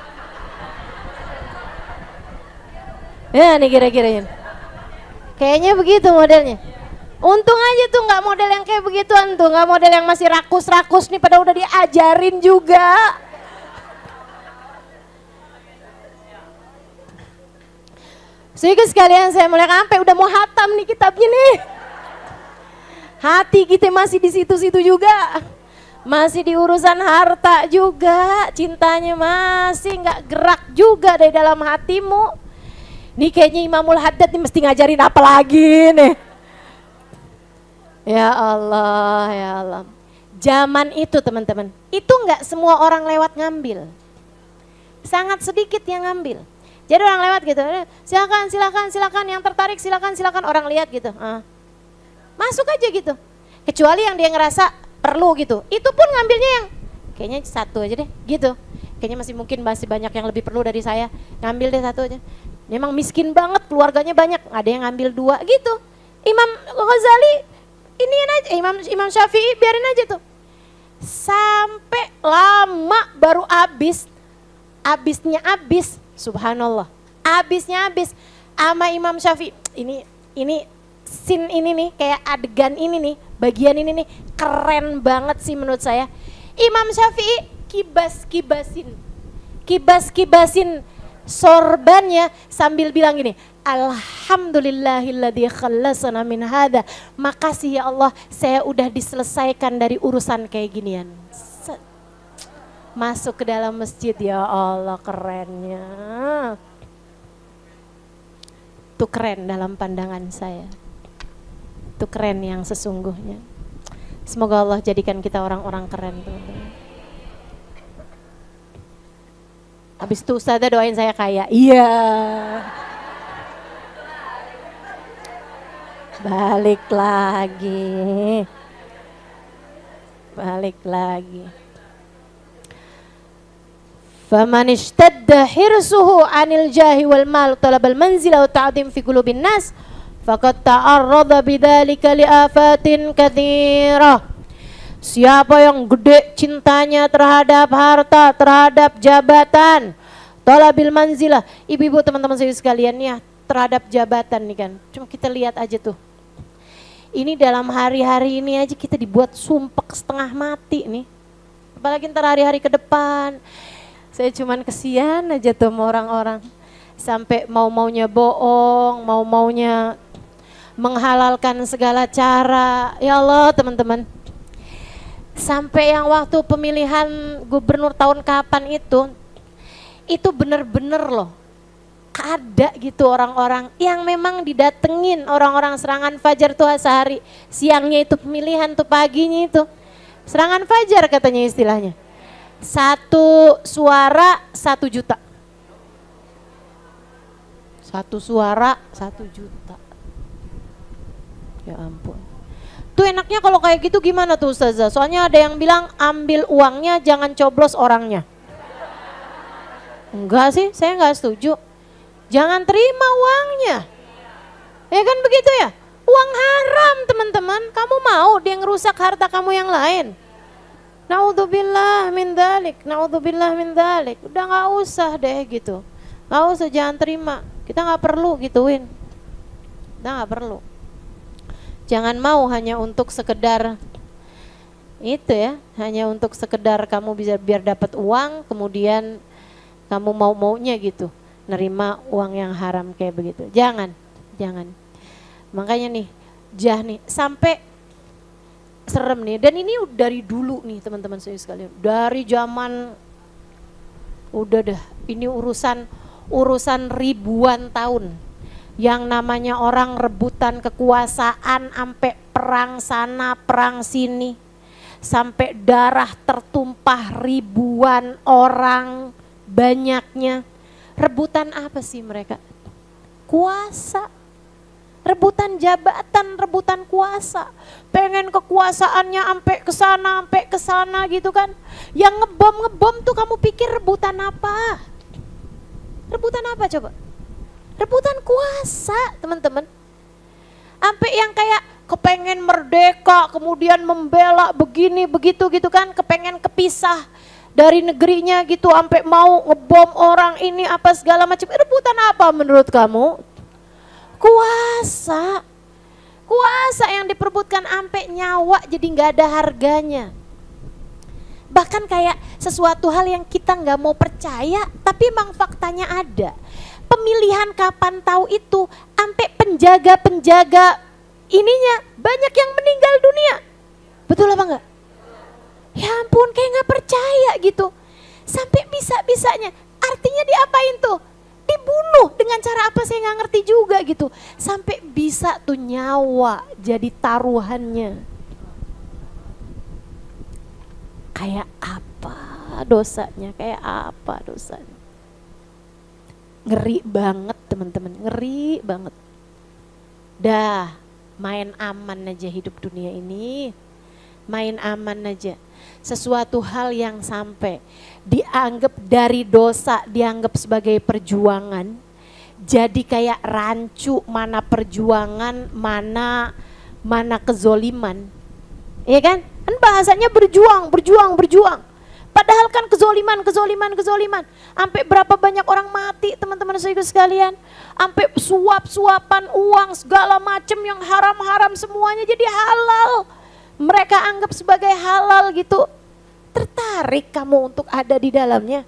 Ya nih kira-kira kayaknya begitu modelnya. Untung aja tuh nggak model yang kayak begituan tuh, nggak model yang masih rakus-rakus nih, pada udah diajarin juga. Sehingga sekalian saya mulai sampai udah mau hatam nih kitabnya nih. Hati kita masih di situ-situ juga, masih di urusan harta juga, cintanya masih nggak gerak juga dari dalam hatimu. Nih kayaknya Imamul Haddad nih mesti ngajarin apa lagi nih. Ya Allah, ya Allah. Zaman itu teman-teman, itu nggak semua orang lewat ngambil. Sangat sedikit yang ngambil. Jadi orang lewat gitu, silakan, silakan, silakan, yang tertarik silakan, silakan, orang lihat gitu. Ah. Masuk aja gitu. Kecuali yang dia ngerasa perlu gitu. Itu pun ngambilnya yang kayaknya satu aja deh gitu. Kayaknya masih mungkin masih banyak yang lebih perlu dari saya. Ngambil deh satu aja. Memang miskin banget, keluarganya banyak, ada yang ngambil dua gitu. Imam Ghazali ini aja, Imam Imam Syafi'i biarin aja tuh. Sampai lama baru habis. Habisnya habis, subhanallah. Habisnya habis sama Imam Syafi'i. Ini ini scene ini nih, kayak adegan ini nih, bagian ini nih keren banget sih menurut saya. Imam Syafi'i kibas-kibasin. Kibas-kibasin sorbannya sambil bilang gini, alhamdulillahilladzi khallasana min hadza. Makasih ya Allah, saya udah diselesaikan dari urusan kayak ginian. Masuk ke dalam masjid, ya Allah kerennya. Itu keren dalam pandangan saya. Itu keren yang sesungguhnya. Semoga Allah jadikan kita orang-orang keren, teman-teman. Habis itu Ustazah doain saya kaya. Iya. Balik lagi. Balik lagi. Faman ishtadda hirsuhu 'anil jahi wal mal talabal manzila wa ta'dim fi qulubin nas faqad ta'arrada bidzalika li afatin katsirah. Siapa yang gede cintanya terhadap harta, terhadap jabatan, talabil manzilah. Ibu-ibu teman-teman saya sekalian ya, terhadap jabatan nih kan. Cuma kita lihat aja tuh. Ini dalam hari-hari ini aja kita dibuat sumpek setengah mati nih. Apalagi ntar hari-hari ke depan. Saya cuman kesian aja tuh sama orang-orang. Sampai mau-maunya bohong, mau-maunya menghalalkan segala cara. Ya Allah teman-teman. Sampai yang waktu pemilihan gubernur tahun kapan itu, itu bener-bener loh. Ada gitu orang-orang yang memang didatengin orang-orang serangan fajar tuh sehari. Siangnya itu pemilihan tuh, paginya itu. Serangan fajar katanya istilahnya. Satu suara satu juta. Satu suara satu juta. Ya ampun. Tuh enaknya kalau kayak gitu gimana tuh Ustazah? Soalnya ada yang bilang ambil uangnya jangan coblos orangnya. Enggak sih, saya enggak setuju. Jangan terima uangnya. Ya kan begitu ya? Uang haram teman-teman. Kamu mau dia ngerusak harta kamu yang lain? Naudzubillah min dzalik, naudzubillah min dzalik. Udah nggak usah deh gitu, nggak usah, jangan terima. Kita nggak perlu gituin, kita nggak perlu. Jangan mau hanya untuk sekedar itu ya, hanya untuk sekedar kamu bisa biar dapat uang, kemudian kamu mau maunya gitu, nerima uang yang haram kayak begitu. Jangan, jangan. Makanya nih, jah nih sampai serem nih, dan ini dari dulu nih teman-teman saya sekalian, dari zaman udah dah, ini urusan urusan ribuan tahun, yang namanya orang rebutan kekuasaan, sampai perang sana perang sini, sampai darah tertumpah ribuan orang banyaknya. Rebutan apa sih mereka? Kuasa. Rebutan jabatan, rebutan kuasa, pengen kekuasaannya sampai ke sana, sampai ke sana gitu kan. Yang ngebom ngebom tuh kamu pikir rebutan apa? Rebutan apa coba? Rebutan kuasa, teman-teman. Sampai yang kayak kepengen merdeka, kemudian membela begini begitu gitu kan, kepengen kepisah dari negerinya gitu, sampai mau ngebom orang ini apa segala macam. Rebutan apa menurut kamu? Kuasa, kuasa yang diperebutkan sampai nyawa jadi nggak ada harganya. Bahkan kayak sesuatu hal yang kita nggak mau percaya, tapi memang faktanya ada. Pemilihan kapan tahu itu, sampai penjaga-penjaga ininya banyak yang meninggal dunia. Betul apa enggak? Ya ampun, kayak nggak percaya gitu. Sampai bisa-bisanya, artinya diapain tuh? Dibunuh dengan cara apa saya nggak ngerti juga gitu, sampai bisa tuh nyawa jadi taruhannya. kayak apa dosanya, kayak apa dosanya. Ngeri banget teman-teman, ngeri banget. Dah, main aman aja hidup dunia ini. Main aman aja. Sesuatu hal yang sampai dianggap dari dosa, dianggap sebagai perjuangan, jadi kayak rancu, mana perjuangan, mana mana kezoliman. Iya kan? Kan bahasanya berjuang, berjuang, berjuang. Padahal kan kezoliman, kezoliman, kezoliman. Sampai berapa banyak orang mati teman-teman saudara sekalian. Sampai suap-suapan uang segala macam yang haram-haram semuanya jadi halal. Mereka anggap sebagai halal gitu. Tertarik kamu untuk ada di dalamnya?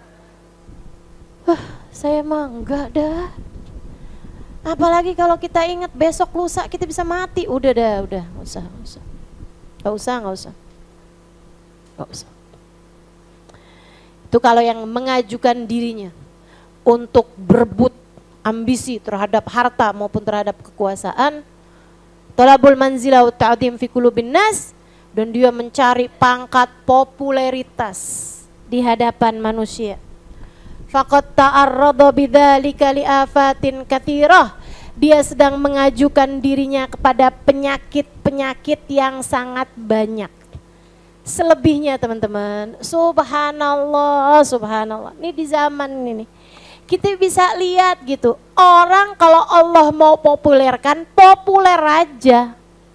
Wah, saya mah enggak dah. Apalagi kalau kita ingat besok lusa kita bisa mati. Udah dah, udah, nggak usah, nggak usah, nggak usah, nggak usah, nggak usah. Itu kalau yang mengajukan dirinya untuk berebut ambisi terhadap harta maupun terhadap kekuasaan, talabul manzilah wa ta'dhim fi qulubin nas, dan dia mencari pangkat popularitas di hadapan manusia. Faqad ta'arrada bidzalika li afatin katsirah. Dia sedang mengajukan dirinya kepada penyakit-penyakit yang sangat banyak. Selebihnya teman-teman, subhanallah, subhanallah. Ini di zaman ini kita bisa lihat gitu, orang kalau Allah mau populerkan, populer aja.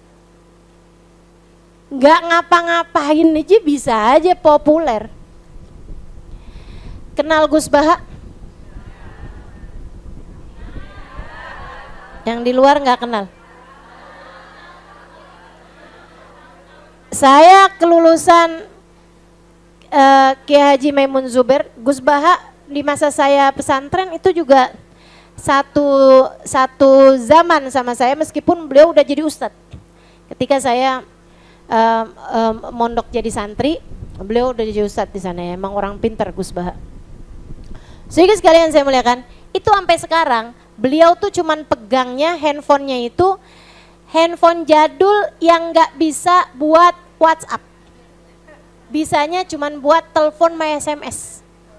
Nggak ngapa-ngapain aja bisa aja populer. Kenal Gus Baha? Yang di luar nggak kenal? Saya kelulusan uh, Kiai Haji Maimun Zubair. Gus Baha di masa saya pesantren itu juga satu satu zaman sama saya, meskipun beliau udah jadi ustadz. Ketika saya um, um, mondok jadi santri, beliau udah jadi ustadz di sana ya. Emang orang pintar Gus Baha. Sehingga sekalian saya muliakan, itu sampai sekarang beliau tuh cuman pegangnya handphonenya itu handphone jadul yang nggak bisa buat WhatsApp, bisanya cuman buat telepon sama S M S.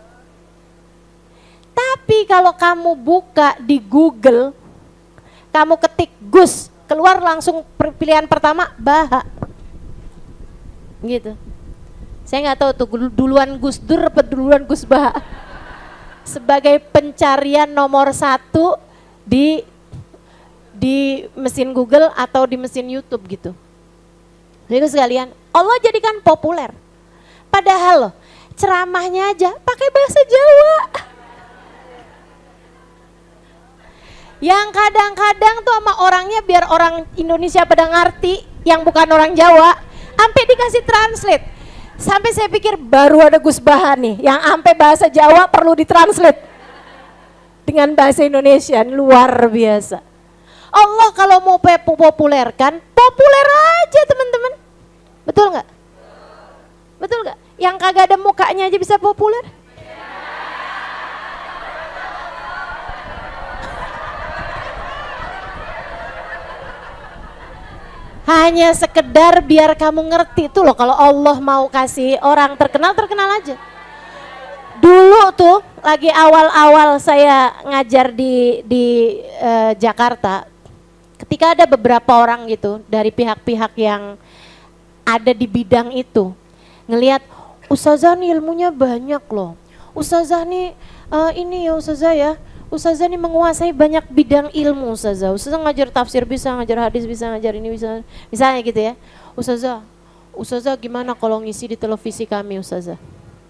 Tapi kalau kamu buka di Google, kamu ketik Gus, keluar langsung pilihan pertama Baha, gitu. Saya nggak tahu tuh duluan Gus Dur apa duluan Gus Baha sebagai pencarian nomor satu di di mesin Google atau di mesin YouTube gitu. Jadi sekalian, Allah jadikan populer. Padahal loh, ceramahnya aja pakai bahasa Jawa. Yang kadang-kadang tuh sama orangnya biar orang Indonesia pada ngerti, yang bukan orang Jawa, sampai dikasih translate. Sampai saya pikir baru ada Gus Baha nih, yang sampai bahasa Jawa perlu ditranslate dengan bahasa Indonesia, luar biasa. Allah kalau mau populerkan, populer aja teman-teman. Betul nggak? Betul nggak? Yang kagak ada mukanya aja bisa populer. Hanya sekedar biar kamu ngerti tuh loh, kalau Allah mau kasih orang terkenal, terkenal aja. Dulu tuh lagi awal-awal saya ngajar di di uh, Jakarta, ketika ada beberapa orang gitu dari pihak-pihak yang ada di bidang itu ngelihat Ustazah nih ilmunya banyak loh, Ustazah nih uh, ini ya Ustazah ya, Ustazah nih menguasai banyak bidang ilmu Ustazah, Ustazah ngajar tafsir bisa, ngajar hadis bisa, ngajar ini bisa, misalnya gitu ya. Ustazah, Ustazah gimana kalau ngisi di televisi kami Ustazah?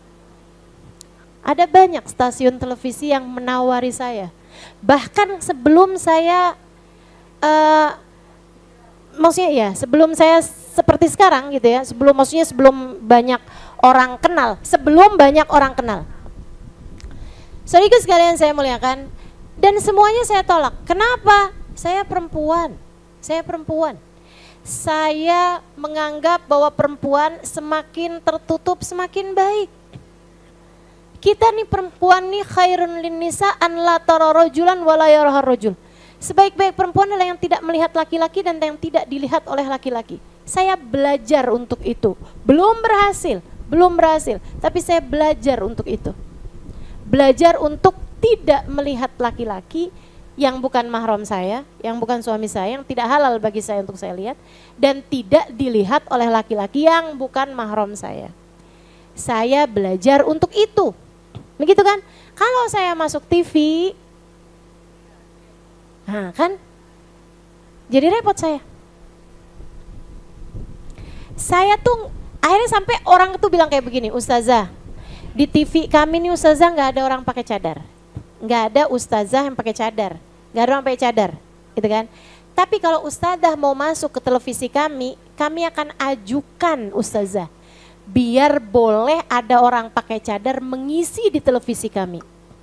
Ada banyak stasiun televisi yang menawari saya, bahkan sebelum saya uh, maksudnya ya sebelum saya seperti sekarang gitu ya, sebelum maksudnya sebelum banyak orang kenal, sebelum banyak orang kenal. Saudara sekalian saya muliakan, dan semuanya saya tolak. Kenapa? Saya perempuan, saya perempuan. Saya menganggap bahwa perempuan semakin tertutup semakin baik. Kita nih perempuan nih khairun lin nisa an la tara rajulan wa la yarahar rajul. Sebaik-baik perempuan adalah yang tidak melihat laki-laki dan yang tidak dilihat oleh laki-laki. Saya belajar untuk itu, belum berhasil, belum berhasil. Tapi saya belajar untuk itu. Belajar untuk tidak melihat laki-laki yang bukan mahram saya, yang bukan suami saya, yang tidak halal bagi saya untuk saya lihat, dan tidak dilihat oleh laki-laki yang bukan mahram saya. Saya belajar untuk itu. Begitu kan? Kalau saya masuk T V, nah kan, jadi repot saya. Saya tuh akhirnya sampai orang itu bilang kayak begini, Ustazah, di T V kami nih Ustazah nggak ada orang pakai cadar, nggak ada Ustazah yang pakai cadar, nggak ada orang pakai cadar, gitu kan? Tapi kalau Ustazah mau masuk ke televisi kami, kami akan ajukan Ustazah, biar boleh ada orang pakai cadar mengisi di televisi kami.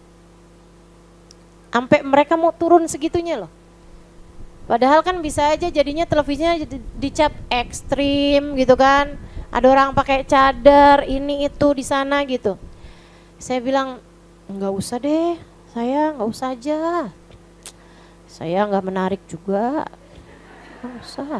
Sampai mereka mau turun segitunya loh. Padahal kan bisa aja jadinya televisinya dicap ekstrim gitu kan. Ada orang pakai cadar, ini itu di sana gitu. Saya bilang, nggak usah deh, saya nggak usah aja. Saya nggak menarik juga, nggak usah.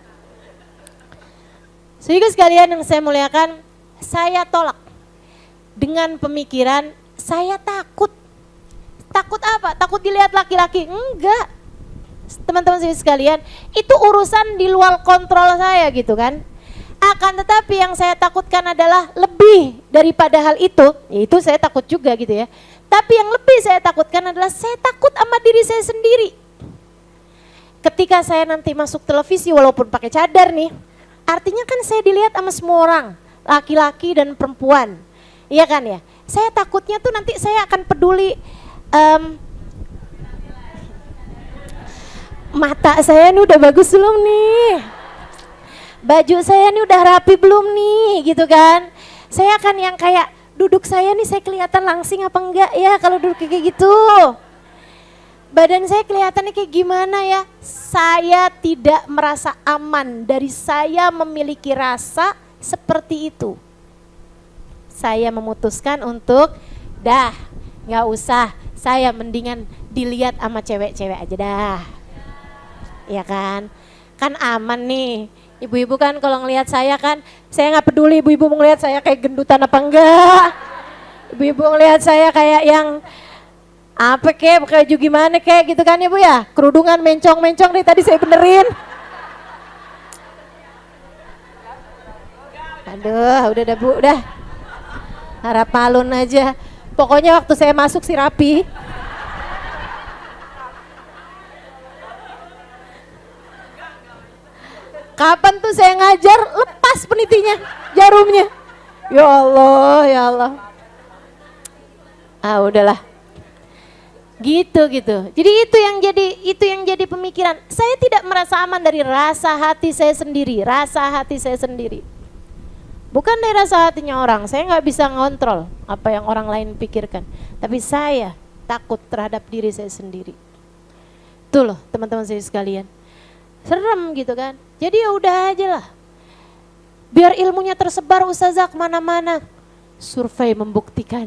Sehingga sekalian yang saya muliakan, saya tolak dengan pemikiran saya takut. Takut apa? Takut dilihat laki-laki? Enggak. Teman-teman sekalian, itu urusan di luar kontrol saya gitu kan. Akan tetapi yang saya takutkan adalah lebih daripada hal itu, yaitu saya takut juga gitu ya. Tapi yang lebih saya takutkan adalah saya takut sama diri saya sendiri. Ketika saya nanti masuk televisi walaupun pakai cadar nih, artinya kan saya dilihat sama semua orang, laki-laki dan perempuan. Iya kan ya? Saya takutnya tuh nanti saya akan peduli um, mata saya ini udah bagus belum nih? Baju saya ini udah rapi belum nih? Gitu kan? Saya akan yang kayak duduk saya nih saya kelihatan langsing apa enggak ya kalau duduk kayak gitu? Badan saya kelihatannya kayak gimana ya? Saya tidak merasa aman dari saya memiliki rasa seperti itu. Saya memutuskan untuk dah nggak usah, saya mendingan dilihat sama cewek-cewek aja dah. Ya kan, kan aman nih. Ibu-ibu kan kalau ngelihat saya kan, saya nggak peduli ibu-ibu mau ngelihat saya kayak gendutan apa enggak. Ibu-ibu ngelihat saya kayak yang apa kek, baju gimana kek gitu kan ya Bu ya. Kerudungan mencong-mencong nih tadi saya benerin. Aduh, udah dah Bu, udah. Harap malun aja. Pokoknya waktu saya masuk sih rapi. Kapan tuh saya ngajar, lepas penitinya, jarumnya. Ya Allah, ya Allah. Ah udahlah. Gitu gitu. Jadi itu yang jadi itu yang jadi pemikiran. Saya tidak merasa aman dari rasa hati saya sendiri, rasa hati saya sendiri. Bukan dari rasa hatinya orang. Saya nggak bisa ngontrol apa yang orang lain pikirkan. Tapi saya takut terhadap diri saya sendiri. Itu loh teman-teman saya sekalian. Serem gitu kan. Jadi ya udah aja lah. Biar ilmunya tersebar Ustazah kemana-mana. Survei membuktikan.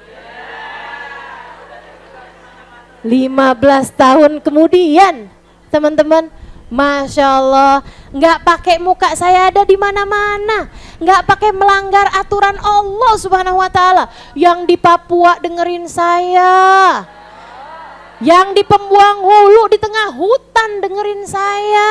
lima belas tahun kemudian, teman-teman, Masya Allah, nggak pakai muka saya ada di mana-mana, nggak pakai melanggar aturan Allah Subhanahu Wa Taala. Yang di Papua dengerin saya, yang di Pembuang Hulu di tengah hutan dengerin saya,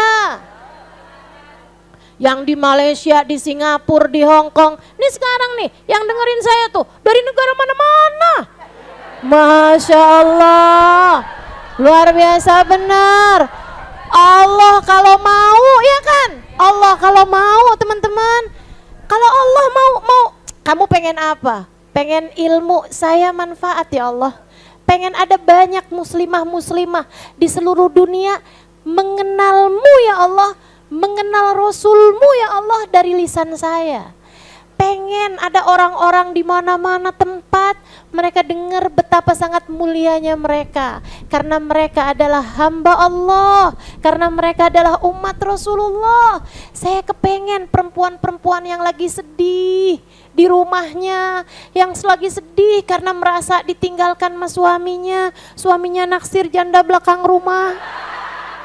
yang di Malaysia, di Singapura, di Hong Kong, ini sekarang nih yang dengerin saya tuh dari negara mana-mana. Masya Allah, luar biasa benar. Allah kalau mau ya kan, Allah kalau mau teman-teman, kalau Allah mau, mau kamu pengen apa? Pengen ilmu saya manfaat ya Allah. Pengen ada banyak muslimah-muslimah di seluruh dunia mengenalmu ya Allah, mengenal Rasulmu ya Allah dari lisan saya. Pengen ada orang-orang di mana-mana tempat mereka dengar betapa sangat mulianya mereka, karena mereka adalah hamba Allah, karena mereka adalah umat Rasulullah. Saya kepengen perempuan-perempuan yang lagi sedih di rumahnya, yang lagi sedih karena merasa ditinggalkan sama suaminya, suaminya naksir janda belakang rumah.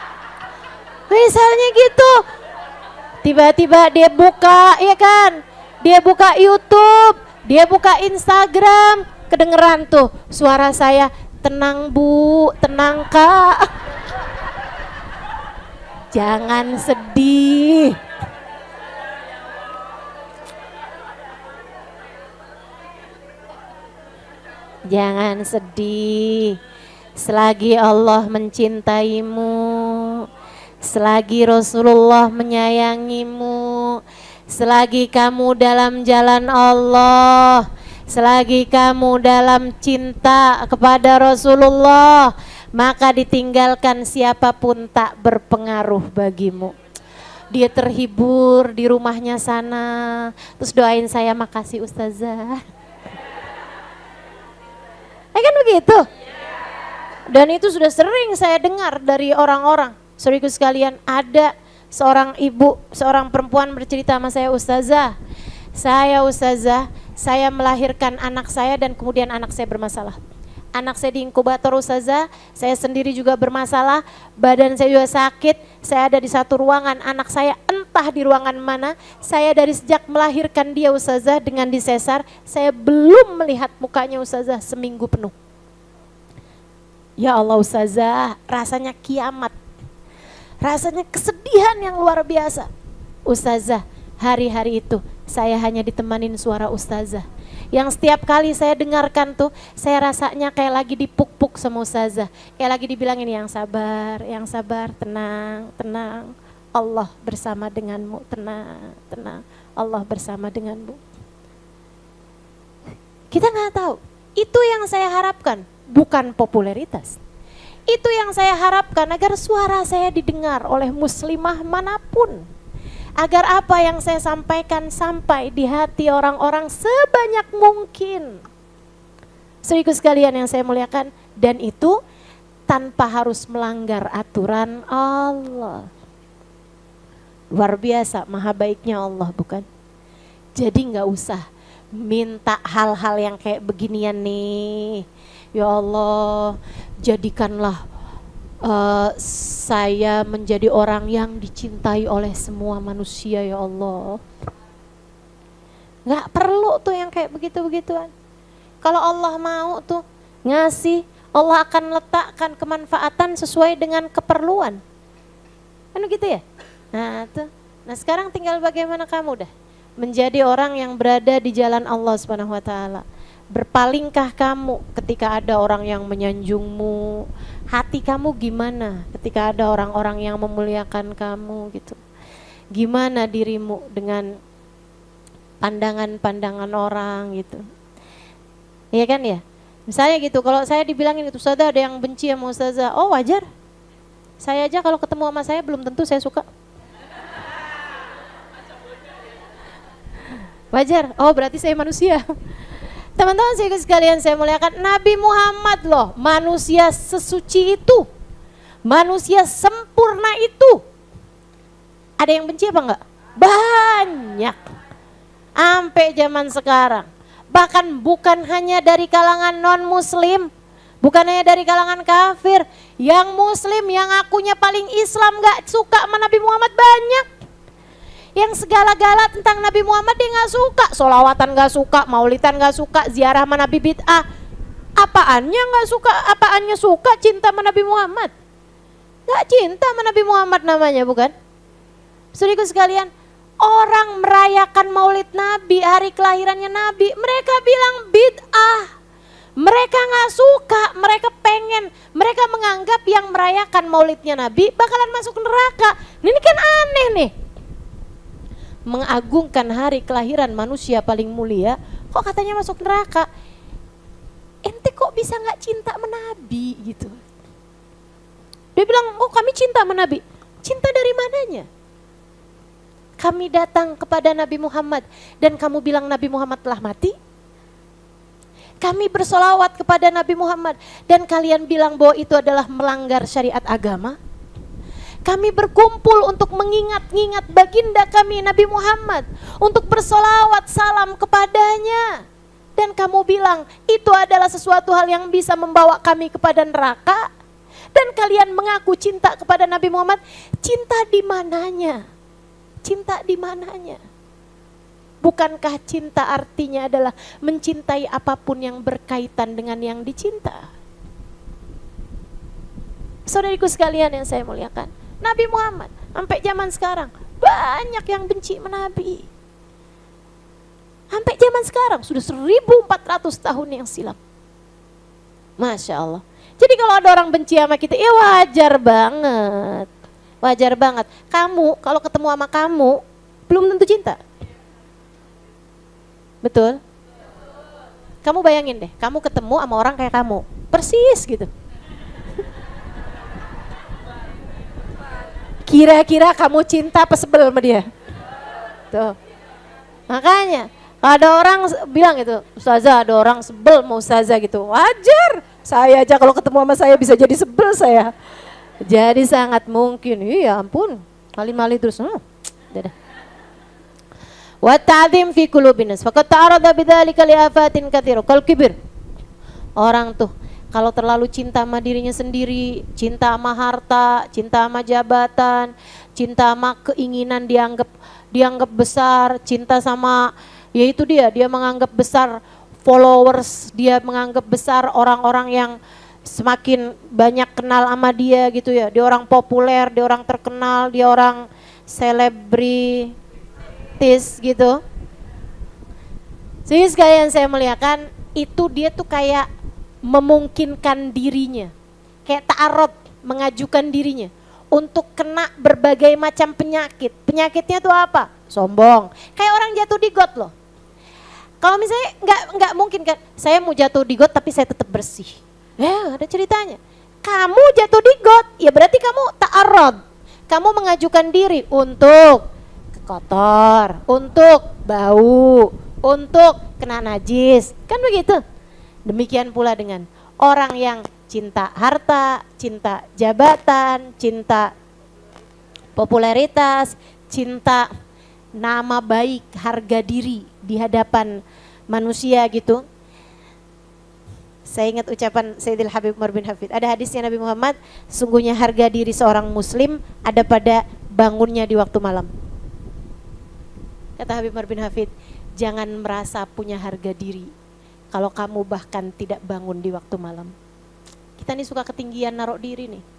Misalnya gitu, tiba-tiba dia buka, ya kan? dia buka YouTube, dia buka Instagram, kedengeran tuh suara saya, tenang Bu, tenang Kak, jangan sedih. Jangan sedih, selagi Allah mencintaimu, selagi Rasulullah menyayangimu, selagi kamu dalam jalan Allah, selagi kamu dalam cinta kepada Rasulullah, maka ditinggalkan siapapun tak berpengaruh bagimu. Dia terhibur di rumahnya sana, terus doain saya, makasih Ustazah. Ya kan begitu? Dan itu sudah sering saya dengar dari orang-orang. Saudaraku sekalian, ada seorang ibu, seorang perempuan bercerita sama saya, Ustazah, saya Ustazah, saya melahirkan anak saya dan kemudian anak saya bermasalah. Anak saya di inkubator Ustazah, saya sendiri juga bermasalah, badan saya juga sakit, saya ada di satu ruangan, anak saya entah di ruangan mana, saya dari sejak melahirkan dia Ustazah dengan disesar, saya belum melihat mukanya Ustazah seminggu penuh. Ya Allah Ustazah, rasanya kiamat, rasanya kesedihan yang luar biasa. Ustazah, hari-hari itu saya hanya ditemanin suara Ustazah, yang setiap kali saya dengarkan tuh, saya rasanya kayak lagi dipuk-puk sama Ustazah, kayak lagi dibilangin yang sabar, yang sabar, tenang, tenang, Allah bersama denganmu, tenang, tenang, Allah bersama denganmu. Kita nggak tahu, itu yang saya harapkan, bukan popularitas. Itu yang saya harapkan agar suara saya didengar oleh muslimah manapun. Agar apa yang saya sampaikan sampai di hati orang-orang sebanyak mungkin. Saudaraku sekalian yang saya muliakan, dan itu tanpa harus melanggar aturan Allah. Luar biasa, maha baiknya Allah, bukan? Jadi nggak usah minta hal-hal yang kayak beginian nih. Ya Allah, jadikanlah Uh, saya menjadi orang yang dicintai oleh semua manusia ya Allah. Gak perlu tuh yang kayak begitu-begituan. Kalau Allah mau tuh ngasih, Allah akan letakkan kemanfaatan sesuai dengan keperluan. Kan gitu ya? Nah tuh, nah sekarang tinggal bagaimana kamu dah menjadi orang yang berada di jalan Allah Subhanahu wa taala. Berpalingkah kamu ketika ada orang yang menyanjungmu? Hati kamu gimana ketika ada orang-orang yang memuliakan kamu gitu? Gimana dirimu dengan pandangan-pandangan orang gitu? Iya kan ya? Misalnya gitu, kalau saya dibilangin itu Ustazah ada yang benci sama Ustazah, oh wajar. Saya aja kalau ketemu sama saya belum tentu saya suka. Wajar, oh berarti saya manusia. Teman-teman sekalian saya muliakan, Nabi Muhammad loh, manusia sesuci itu, manusia sempurna itu. Ada yang benci apa enggak? Banyak. Sampai zaman sekarang. Bahkan bukan hanya dari kalangan non-muslim, bukan hanya dari kalangan kafir. Yang muslim, yang akunya paling Islam gak suka sama Nabi Muhammad banyak. Yang segala-gala tentang Nabi Muhammad dia gak suka, sholawatan gak suka, maulidan gak suka, ziarah sama Nabi bid'ah. Apaannya gak suka, apaannya suka cinta sama Nabi Muhammad? Gak cinta sama Nabi Muhammad namanya, bukan? Saudaraku sekalian, orang merayakan maulid Nabi, hari kelahirannya Nabi, mereka bilang bid'ah. Mereka gak suka, mereka pengen, mereka menganggap yang merayakan maulidnya Nabi bakalan masuk neraka. Ini kan aneh nih. Mengagungkan hari kelahiran manusia paling mulia, kok katanya masuk neraka? Ente kok bisa nggak cinta sama Nabi gitu? Dia bilang, oh kami cinta sama Nabi. Cinta dari mananya? Kami datang kepada Nabi Muhammad dan kamu bilang Nabi Muhammad telah mati? Kami bersolawat kepada Nabi Muhammad dan kalian bilang bahwa itu adalah melanggar syariat agama? Kami berkumpul untuk mengingat-ingat baginda kami Nabi Muhammad, untuk bersolawat salam kepadanya. Dan kamu bilang itu adalah sesuatu hal yang bisa membawa kami kepada neraka. Dan kalian mengaku cinta kepada Nabi Muhammad, cinta di mananya? Cinta di mananya? Bukankah cinta artinya adalah mencintai apapun yang berkaitan dengan yang dicinta? Saudariku sekalian yang saya muliakan, Nabi Muhammad sampai zaman sekarang banyak yang benci Nabi. Sampai zaman sekarang sudah seribu empat ratus tahun yang silam. Masya Allah. Jadi kalau ada orang benci sama kita, ya wajar banget. Wajar banget. Kamu kalau ketemu sama kamu belum tentu cinta. Betul? Kamu bayangin deh, kamu ketemu sama orang kayak kamu, persis gitu. Kira-kira kamu cinta apa sebel sama dia? Tuh. Makanya ada orang bilang gitu, Ustazah ada orang sebel mau Ustazah gitu. Wajar, saya aja kalau ketemu sama saya bisa jadi sebel saya. Jadi sangat mungkin, iya ampun, malin-malin terus. Hmm, dadah. Wa ta'zim fi qulubin nas faqad ta'arada bidzalika li afatin katsira kal kibir. Orang tuh kalau terlalu cinta sama dirinya sendiri, cinta sama harta, cinta sama jabatan, cinta sama keinginan dianggap dianggap besar, cinta sama yaitu dia dia menganggap besar followers, dia menganggap besar orang-orang yang semakin banyak kenal sama dia gitu ya. Dia orang populer, dia orang terkenal, dia orang selebriti gitu. Jadi sekalian saya melihatkan itu dia tuh kayak memungkinkan dirinya, kayak ta'arud, mengajukan dirinya untuk kena berbagai macam penyakit. Penyakitnya tuh apa? Sombong. Kayak orang jatuh di got loh. Kalau misalnya nggak nggak mungkin kan, saya mau jatuh di got tapi saya tetap bersih. Ya ada ceritanya. Kamu jatuh di got, ya berarti kamu ta'arud. Kamu mengajukan diri untuk kotor, untuk bau, untuk kena najis, kan begitu. Demikian pula dengan orang yang cinta harta, cinta jabatan, cinta popularitas, cinta nama baik, harga diri di hadapan manusia gitu. Saya ingat ucapan Sayyidil Habib Umar bin Hafid. Ada hadisnya Nabi Muhammad, sungguhnya harga diri seorang muslim ada pada bangunnya di waktu malam. Kata Habib Umar bin Hafid, jangan merasa punya harga diri kalau kamu bahkan tidak bangun di waktu malam. Kita nih suka ketinggian naruh diri nih.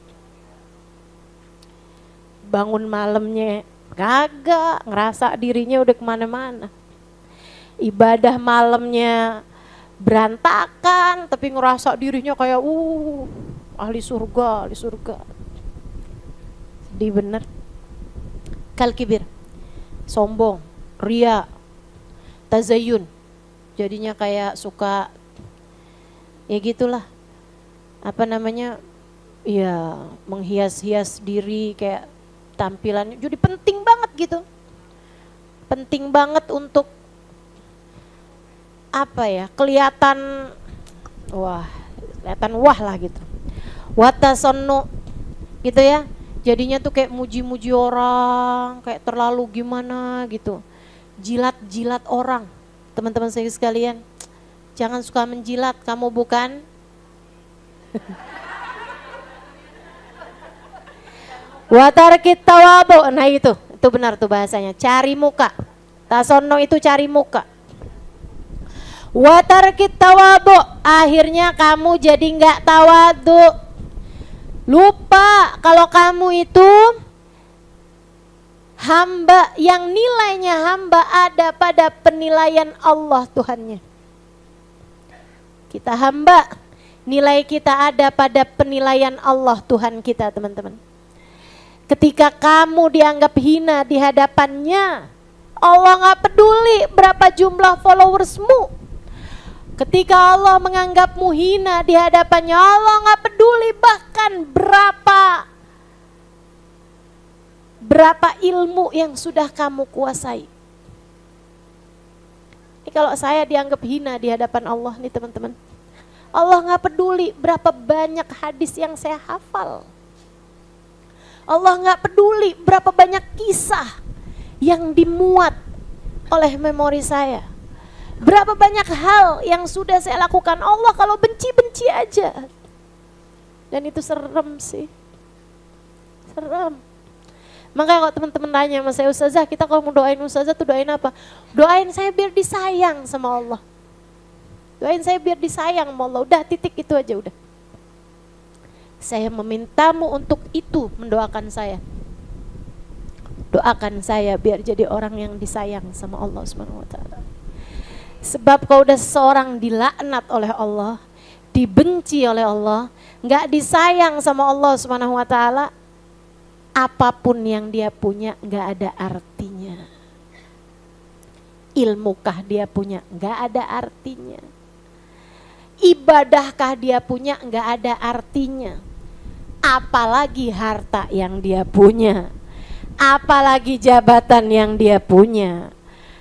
Bangun malamnya kagak, ngerasa dirinya udah kemana-mana. Ibadah malamnya berantakan, tapi ngerasa dirinya kayak uh ahli surga, ahli surga. Sedih bener. Kal kibir, sombong, ria, tazayun, jadinya kayak suka ya gitulah, apa namanya, ya menghias-hias diri kayak tampilannya jadi penting banget gitu, penting banget untuk apa ya, kelihatan wah, kelihatan wah lah gitu, watasonno gitu ya. Jadinya tuh kayak muji-muji orang, kayak terlalu gimana gitu. Jilat-jilat orang. Teman-teman saya sekalian, jangan suka menjilat, kamu bukan watarkit tawabu. Nah itu, itu benar tuh bahasanya, cari muka. Tasono itu cari muka. Watarkit tawabu, akhirnya kamu jadi nggak tawadu. Lupa kalau kamu itu hamba yang nilainya hamba ada pada penilaian Allah Tuhannya. Kita hamba, nilai kita ada pada penilaian Allah Tuhan kita, teman-teman. Ketika kamu dianggap hina di hadapannya, Allah nggak peduli berapa jumlah followersmu. Ketika Allah menganggapmu hina di hadapannya, Allah nggak peduli bahkan berapa berapa ilmu yang sudah kamu kuasai. Ini kalau saya dianggap hina di hadapan Allah nih teman-teman, Allah nggak peduli berapa banyak hadis yang saya hafal. Allah nggak peduli berapa banyak kisah yang dimuat oleh memori saya. Berapa banyak hal yang sudah saya lakukan. Allah kalau benci-benci aja. Dan itu serem sih. Serem. Makanya kalau teman-teman tanya sama saya, Ustazah, kita kalau mau doain Ustazah tuh doain apa? Doain saya biar disayang sama Allah. Doain saya biar disayang sama Allah. Udah, titik itu aja udah. Saya memintamu untuk itu, mendoakan saya. Doakan saya biar jadi orang yang disayang sama Allah subhanahu wa taala. Sebab kalau udah seorang dilaknat oleh Allah, dibenci oleh Allah, nggak disayang sama Allah subhanahu wa taala, apapun yang dia punya nggak ada artinya. Ilmukah dia punya nggak ada artinya. Ibadahkah dia punya nggak ada artinya. Apalagi harta yang dia punya, apalagi jabatan yang dia punya,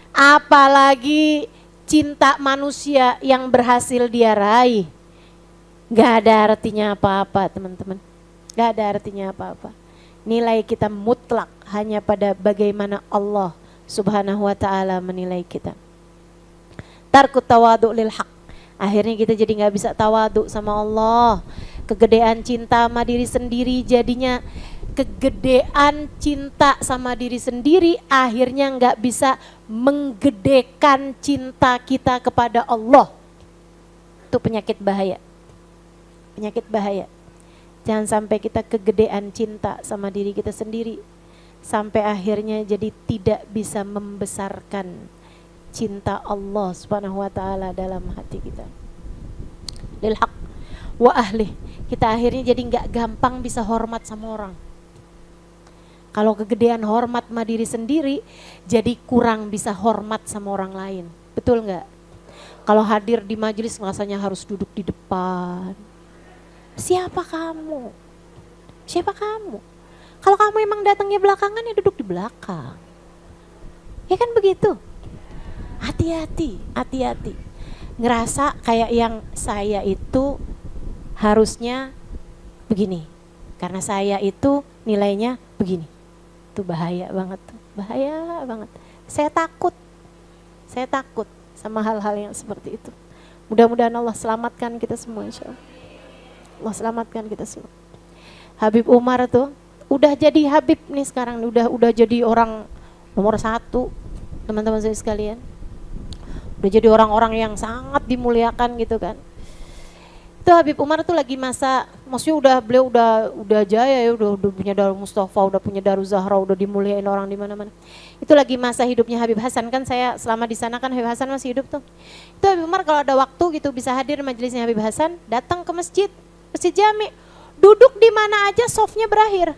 apalagi cinta manusia yang berhasil dia raih. Gak ada artinya apa-apa teman-teman. Gak ada artinya apa-apa. Nilai kita mutlak hanya pada bagaimana Allah subhanahu wa ta'ala menilai kita. Tarkut tawadu lil haq. Akhirnya kita jadi gak bisa tawadu sama Allah. Kegedean cinta sama diri sendiri jadinya kegedean cinta sama diri sendiri, akhirnya nggak bisa menggedekan cinta kita kepada Allah. Itu penyakit bahaya. Penyakit bahaya. Jangan sampai kita kegedean cinta sama diri kita sendiri, sampai akhirnya jadi tidak bisa membesarkan cinta Allah subhanahu wa ta'ala dalam hati kita. Lil haq wa ahli. Kita akhirnya jadi nggak gampang bisa hormat sama orang. Kalau kegedean hormat sama diri sendiri, jadi kurang bisa hormat sama orang lain. Betul nggak? Kalau hadir di majelis rasanya harus duduk di depan. Siapa kamu? Siapa kamu? Kalau kamu emang datangnya belakangan ya duduk di belakang. Ya kan begitu? Hati-hati, hati-hati. Ngerasa kayak yang saya itu harusnya begini. Karena saya itu nilainya begini. Itu bahaya banget tuh, bahaya banget. Saya takut, saya takut sama hal-hal yang seperti itu. Mudah-mudahan Allah selamatkan kita semua insya Allah. Allah selamatkan kita semua. Habib Umar tuh udah jadi Habib nih sekarang, udah udah jadi orang nomor satu teman-teman saya sekalian. Udah jadi orang-orang yang sangat dimuliakan gitu kan. Itu Habib Umar tuh lagi masa, maksudnya udah beliau udah udah jaya ya, udah, udah punya Darul Mustafa, udah punya Darul Zahra, udah dimuliain orang di mana-mana. Itu lagi masa hidupnya Habib Hasan, kan saya selama di sana kan Habib Hasan masih hidup tuh. Itu Habib Umar kalau ada waktu gitu bisa hadir majelisnya Habib Hasan, datang ke masjid, masjid Jami, duduk di mana aja softnya berakhir.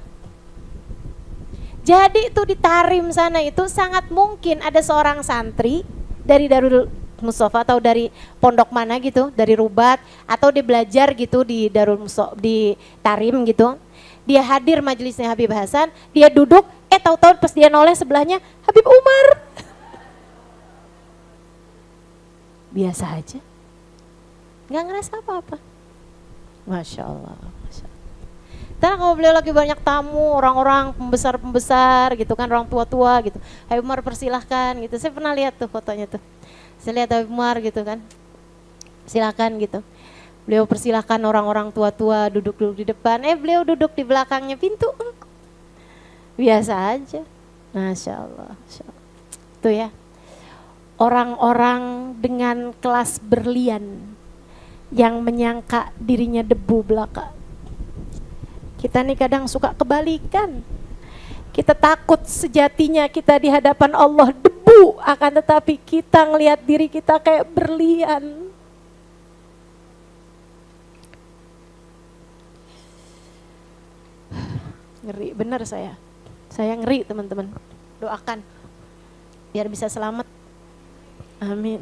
Jadi itu di Tarim sana itu sangat mungkin ada seorang santri dari Darul Mustafa atau dari pondok mana gitu, dari Rubat atau dia belajar gitu di Darul Mustafa di Tarim gitu. Dia hadir majelisnya Habib Hasan, dia duduk, eh tahu-tahu pas dia noleh sebelahnya Habib Umar. Biasa aja. Nggak ngerasa apa-apa. Masya Allah, Masya Allah. Karena kalau beliau lagi banyak tamu, orang-orang pembesar-pembesar gitu kan, orang tua-tua gitu. Habib Umar persilahkan gitu, saya pernah lihat tuh fotonya tuh. Saya lihat Habib Umar gitu kan, silakan gitu. Beliau persilahkan orang-orang tua-tua duduk-duduk di depan, eh beliau duduk di belakangnya pintu. Biasa aja, Masya Allah, Masya Allah. Tuh ya, orang-orang dengan kelas berlian yang menyangka dirinya debu belaka. Kita nih kadang suka kebalikan. Kita takut sejatinya kita di hadapan Allah debu, akan tetapi kita ngelihat diri kita kayak berlian. Ngeri bener saya. Saya ngeri teman-teman. Doakan biar bisa selamat. Amin.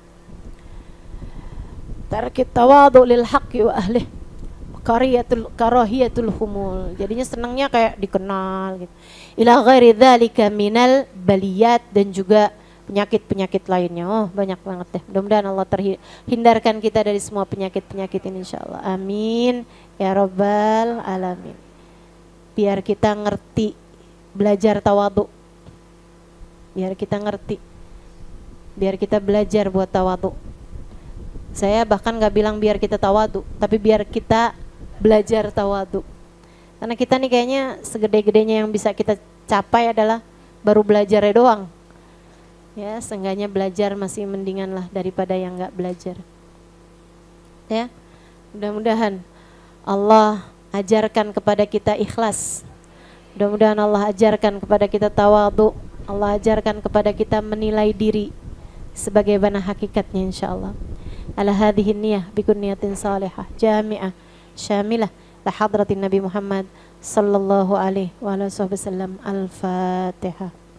Tarkit tawadu lil haqqi wa ahlih. Kariyatul karahiyatul humul. Jadinya senangnya kayak dikenal gitu. Ila ghairi dzalika minal baliyat, dan juga penyakit-penyakit lainnya. Oh, banyak banget deh. Mudah-mudahan Allah terhindarkan kita dari semua penyakit-penyakit ini insyaallah. Amin ya rabbal alamin. Biar kita ngerti belajar tawadhu. Biar kita ngerti. Biar kita belajar buat tawadhu. Saya bahkan gak bilang biar kita tawadhu, tapi biar kita belajar tawadhu. Karena kita nih kayaknya segede-gedenya yang bisa kita capai adalah baru belajarnya doang. Ya, seenggaknya belajar masih mendingan lah daripada yang nggak belajar. Ya, mudah-mudahan Allah ajarkan kepada kita ikhlas. Mudah-mudahan Allah ajarkan kepada kita tawadhu. Allah ajarkan kepada kita menilai diri sebagaimana hakikatnya insyaallah. Ala hadhihi niyah bikun niyatin salihah jami'ah syamilah la hadratin Nabi Muhammad sallallahu alaihi wa alihi wasallam. Al-Fatihah.